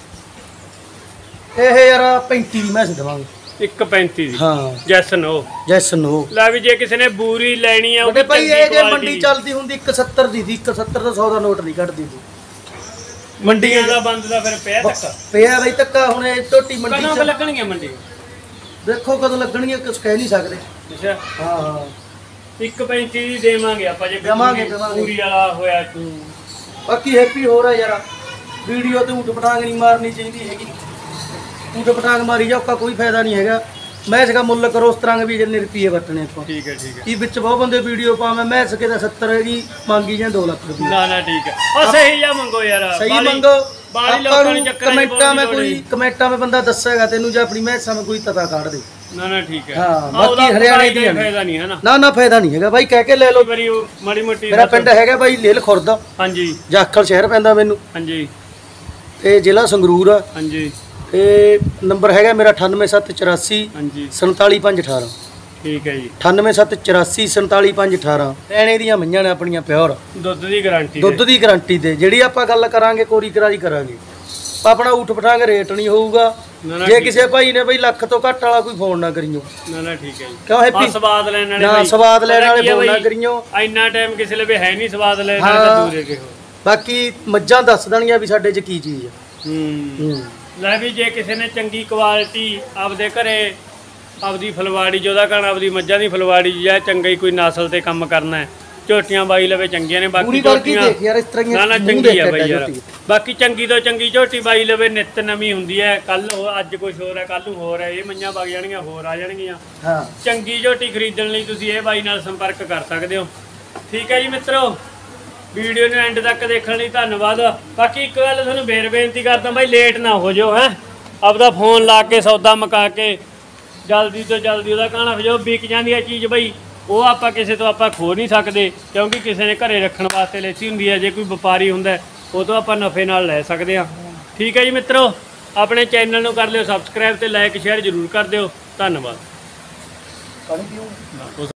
S2: ਇਹ ਯਾਰ ਪੈਂਤੀ ਦੀ ਮੈਂ ਦਵਾਂਗੇ
S1: ਇੱਕ ਪੈਂਤੀ ਦੀ
S2: ਹਾਂ
S1: ਜੈਸ ਨੋ
S2: ਜੈਸ ਨੋ
S1: ਲੈ ਵੀ ਜੇ ਕਿਸੇ ਨੇ ਬੂਰੀ ਲੈਣੀ ਆ ਉਹ
S2: ਬੜੇ
S1: ਵੀ
S2: ਭਾਈ
S1: ਚੰਗੀ
S2: ਇਹ ਜੇ
S1: quality
S2: ਮੰਡੀ
S1: ਦੀ।
S2: ਚੱਲਦੀ ਹੁੰਦੀ ਇੱਕ ਸੱਤਰ ਦੀ ਸੀ ਇੱਕ ਸੱਤਰ ਦਾ ਸੌ ਦਾ ਨੋਟ ਨਹੀਂ ਕੱਢਦੀ ਸੀ
S1: ਮੰਡੀਆਂ ਦਾ ਬੰਦ ਦਾ ਫਿਰ ਪਿਆ ਧੱਕਾ
S2: ਪਿਆ ਬਈ ਧੱਕਾ ਹੁਣ ਇਹ ਝੋਟੀ ਮੰਡੀ
S1: ਕਦੋਂ ਕੁ
S2: ਚ
S1: ਲੱਗਣਗੀਆਂ ਮੰਡੀ
S2: ਦੇਖੋ ਕਦੋਂ ਲੱਗਣਗੀਆਂ ਕੁਝ ਕਹਿ ਨਹੀਂ ਸਕਦੇ
S1: ਅੱਛਾ
S2: ਹਾਂ ਹਾਂ
S1: ਇੱਕ ਪੈਂਤੀ ਦੀ ਦੇਵਾਂਗੇ ਆਪਾਂ ਜੇ
S2: ਦੇਵਾਂਗੇ,
S1: ਪੂਰੀ-
S2: ਦੇਵਾਂਗੇ।
S1: ਪੂਰੀ ਵਾਲਾ ਹੋਇਆ
S2: ਬਾਕੀ ਹੈਪੀ ਹੋ ਰਿਹਾ ਯਾਰ ਵੀਡੀਓ ਤੇ ਊਟ ਪਟਾਂਗ ਨਹੀਂ ਮਾਰਨੀ ਚਾਹੀਦੀ ਹੈਗੀ ਊਟ ਪਟਾਂਗ ਮਾਰੀ ਜਾ ਉਹਦਾ ਕੋਈ ਫਾਇਦਾ ਨਹੀਂ ਹੈਗਾ ਮੈਂ ਇਸਦਾ ਮੁੱਲ ਕਰੋ ਉਸ ਤਰ੍ਹਾਂ ਵੀ ਜਿੰਨੇ ਰੁਪਏ ਵਰਤਣੇ ਆਪਾਂ
S1: ਠੀਕ ਹੈ ਠੀਕ ਹੈ
S2: ਇਹ ਵਿੱਚ ਬਹੁਤ ਬੰਦੇ ਵੀਡੀਓ ਪਾਵੇਂ ਮੈਂ ਸਕੇ ਦਾ ਸੱਤਰ ਹੈਗੀ ਮੰਗੀ ਜਾਂ ਦੋ ਲੱਖ ਰੁਪਏ
S1: ਨਾ ਨਾ ਠੀਕ ਹੈ ਉਹ ਸਹੀ ਜਾਂ ਮੰਗੋ ਯਾਰ
S2: ਸਹੀ
S1: ਬਾਹਲੀ-
S2: ਮੰਗੋ
S1: ਬਾਹਲੀ
S2: ਆਪਾਂ
S1: ਲੋਕਾਂ
S2: ਨੂੰ
S1: ਨੂੰ ਚੱਕਰਾਂ 'ਚ
S2: ਕਮੈਂਟਾਂ ਮੈਂ
S1: ਪਾਉਣ ਦੀ
S2: ਕੋਈ
S1: ਲੋੜ
S2: ਕਮੈਂਟਾਂ ਮੈਂ ਬੰਦਾ ਦੱਸੇਗਾ ਤੈਨੂੰ ਜਾਂ ਆਪਣੀ ਮੈਸਾਂ ਮੈਂ ਕੋਈ ਤਤਾ ਕੱਢ ਦੇ
S1: ਨਾ ਨਾ ਠੀਕ ਹੈ
S2: ਹਾਂ,
S1: ਆਹ,
S2: ਬਾਕੀ
S1: ਉਹਦਾ
S2: ਹਰਿਆਣੇ
S1: ਕੋਈ
S2: ਦੀ ਹੈ।
S1: ਫਾਇਦਾ ਨਹੀਂ ਹੈ ਨਾ
S2: ਨਾ ਨਾ ਫਾਇਦਾ ਨਹੀਂ ਹੈਗਾ ਬਾਈ ਕਹਿ ਕੇ ਲੈ ਲਓ
S1: ਕਈ ਵਾਰੀ ਉਹ ਮਾੜੀ ਮੋਟੀ
S2: ਮੇਰਾ ਪਿੰਡ ਹੈਗਾ ਬਾਈ ਲੇਲ ਖੁਰਦ
S1: ਹਾਂਜੀ
S2: ਜਾਖਲ ਸ਼ਹਿਰ ਪੈਂਦਾ ਮੈਨੂੰ
S1: ਹਾਂਜੀ
S2: ਤੇ ਜ਼ਿਲ੍ਹਾ ਸੰਗਰੂਰ ਆ
S1: ਹਾਂਜੀ
S2: ਤੇ ਨੰਬਰ ਹੈਗਾ ਮੇਰਾ ਅਠਾਨਵੇਂ ਸੱਤ ਚੁਰਾਸੀ
S1: ਹਾਂਜੀ
S2: ਸੰਤਾਲੀ ਪੰਜ ਅਠਾਰਾਂ
S1: ਠੀਕ ਹੈ ਜੀ
S2: ਅਠਾਨਵੇਂ ਸੱਤ ਚੁਰਾਸੀ ਸੰਤਾਲੀ ਪੰਜ ਅਠਾਰਾਂ ਰਹਿਣੇ ਦੀਆਂ ਮਈਆਂ ਨੇ ਆਪਣੀਆਂ ਪਿਓਰ
S1: ਦੁੱਧ ਦੀ ਗਾਰੰਟੀ
S2: ਦੁੱਧ ਦੀ ਗਾਰੰਟੀ ਤੇ ਜਿਹੜੀ ਆਪਾਂ ਗੱਲ ਕਰਾਂਗੇ ਕੋਰੀ ਕਰਾਰੀ ਕਰਾਂਗੇ ਆਪਣਾ ਊਠ ਪਟਾਂਗੇ ਰੇਟ ਨਹੀਂ ਹੋਊਗਾ
S1: ਨਾ, ਨਾ,
S2: ਜੇ
S1: ਠੀਕ
S2: ਕਿਸੇ ਭਾਈ ਨੇ ਬਈ ਲੱਖ ਤੋਂ ਘੱਟ ਵਾਲਾ ਕੋਈ ਫੋਨ ਨਾ ਕਰੀਓ
S1: ਨਾ ਨਾ ਠੀਕ ਹੈ ਜੀ
S2: ਕਿਉਂ
S1: ਆ
S2: ਹੈਪੀ
S1: ਸਵਾਦ ਲੈਣ ਵਾਲੇ
S2: ਨਾ
S1: ਬਈ।
S2: ਸਵਾਦ ਲੈਣ
S1: ਪਤਾ
S2: ਵਾਲੇ
S1: ਕੀ ਆ
S2: ਫੋਨ ਨਾ
S1: ਬਈ,
S2: ਕਰੀਓ
S1: ਇੰਨਾ ਟਾਈਮ ਕਿਸੇ ਲਈ ਹੈ ਨਹੀਂ ਸਵਾਦ ਲੈਣ ਵਾਲੇ ਤਾਂ
S2: ਹਾਂ।
S1: ਦੂਰ ਹੈਗੇ ਹੋ
S2: ਬਾਕੀ ਮੱਝਾਂ ਦੱਸ ਦੇਣਗੀਆਂ ਵੀ ਸਾਡੇ 'ਚ ਕੀ ਚੀਜ਼ ਆ
S1: ਹੂੰ
S2: ਹੂੰ
S1: ਲੈ ਵੀ ਜੇ ਕਿਸੇ ਨੇ ਚੰਗੀ ਕੁਆਲਿਟੀ ਆਪਦੇ ਘਰੇ ਆਪਦੀ ਫਲਵਾੜੀ ਜਿਹਦਾ ਕਹਣਾ ਆਪਦੀ ਮੱਝਾਂ ਦੀ ਫਲਵਾੜੀ ਜਾਂ ਚੰਗੀ ਕੋਈ ਨਸਲ ਤੇ ਕੰਮ ਕਰਨਾ ਹੈ ਝੋਟੀਆਂ ਬਾਈ ਲਵੇ ਚੰਗੀਆਂ ਨੇ ਬਾਕੀ
S2: ਪੂਰੀ ਵਰਗੀ
S1: ਝੋਟੀਆਂ
S2: ਦੇਖ ਯਾਰ ਇਸ ਤਰ੍ਹਾਂ ਹੀ
S1: ਨਾ ਨਾ
S2: ਮੂੰਹ
S1: ਚੰਗੀ
S2: ਦੇਖ
S1: ਆ
S2: ਕੇ
S1: ਬਾਈ ਯਾਰ
S2: ਝੋਟੀ।
S1: ਬਾਕੀ ਚੰਗੀ ਤੋਂ ਚੰਗੀ ਝੋਟੀ ਬਾਈ ਲਵੇ ਨਿੱਤ ਨਵੀਂ ਹੁੰਦੀ ਹੈ ਕੱਲ ਅੱਜ ਕੁਝ ਹੋਰ ਹੈ ਕੱਲ ਨੂੰ ਹੋਰ ਹੈ ਇਹ ਮਈਆਂ ਵਗ ਜਾਣਗੀਆਂ ਹੋਰ ਆ ਜਾਣਗੀਆਂ
S2: ਹਾਂ
S1: ਚੰਗੀ ਝੋਟੀ ਖਰੀਦਣ ਲਈ ਤੁਸੀਂ ਇਹ ਬਾਈ ਨਾਲ ਸੰਪਰਕ ਕਰ ਸਕਦੇ ਹੋ ਠੀਕ ਹੈ ਜੀ ਮਿੱਤਰੋ ਵੀਡੀਓ ਨੂੰ ਐਂਡ ਤੱਕ ਦੇਖਣ ਲਈ ਧੰਨਵਾਦ ਬਾਕੀ ਇੱਕ ਗੱਲ ਤੁਹਾਨੂੰ ਫੇਰ ਬੇਨਤੀ ਕਰਦਾ ਬਾਈ ਲੇਟ ਨਾ ਹੋ ਜਾਓ ਹੈ ਆਪਦਾ ਫੋਨ ਲਾ ਕੇ ਸੌਦਾ ਮੁਕਾ ਕੇ ਜਲਦੀ ਤੋਂ ਜਲਦੀ ਉਹਦਾ ਕਹਿਣਾ ਜੋ ਵਿਕ ਜਾਂਦੀ ਹੈ ਚੀਜ਼ ਬਈ ਉਹ ਆਪਾਂ ਕਿਸੇ ਤੋਂ ਆਪਾਂ ਖੋ ਨਹੀਂ ਸਕਦੇ ਕਿਉਂਕਿ ਕਿਸੇ ਨੇ ਘਰੇ ਰੱਖਣ ਵਾਸਤੇ ਲੈਤੀ ਹੁੰਦੀ ਹੈ ਜੇ ਕੋਈ ਵਪਾਰੀ ਹੁੰਦਾ ਉਹ ਤੋਂ ਆਪਾਂ ਨਫੇ ਨਾਲ ਲੈ ਸਕਦੇ ਹਾਂ ਠੀਕ ਹੈ ਜੀ ਮਿੱਤਰੋ ਆਪਣੇ ਚੈਨਲ ਨੂੰ ਕਰ ਲਿਓ ਸਬਸਕ੍ਰਾਈਬ ਤੇ ਲਾਈਕ ਸ਼ੇਅਰ ਜ਼ਰੂਰ ਕਰ ਦਿਓ ਧੰਨਵਾਦ
S2: ਪਾਣੀ ਪੀਓ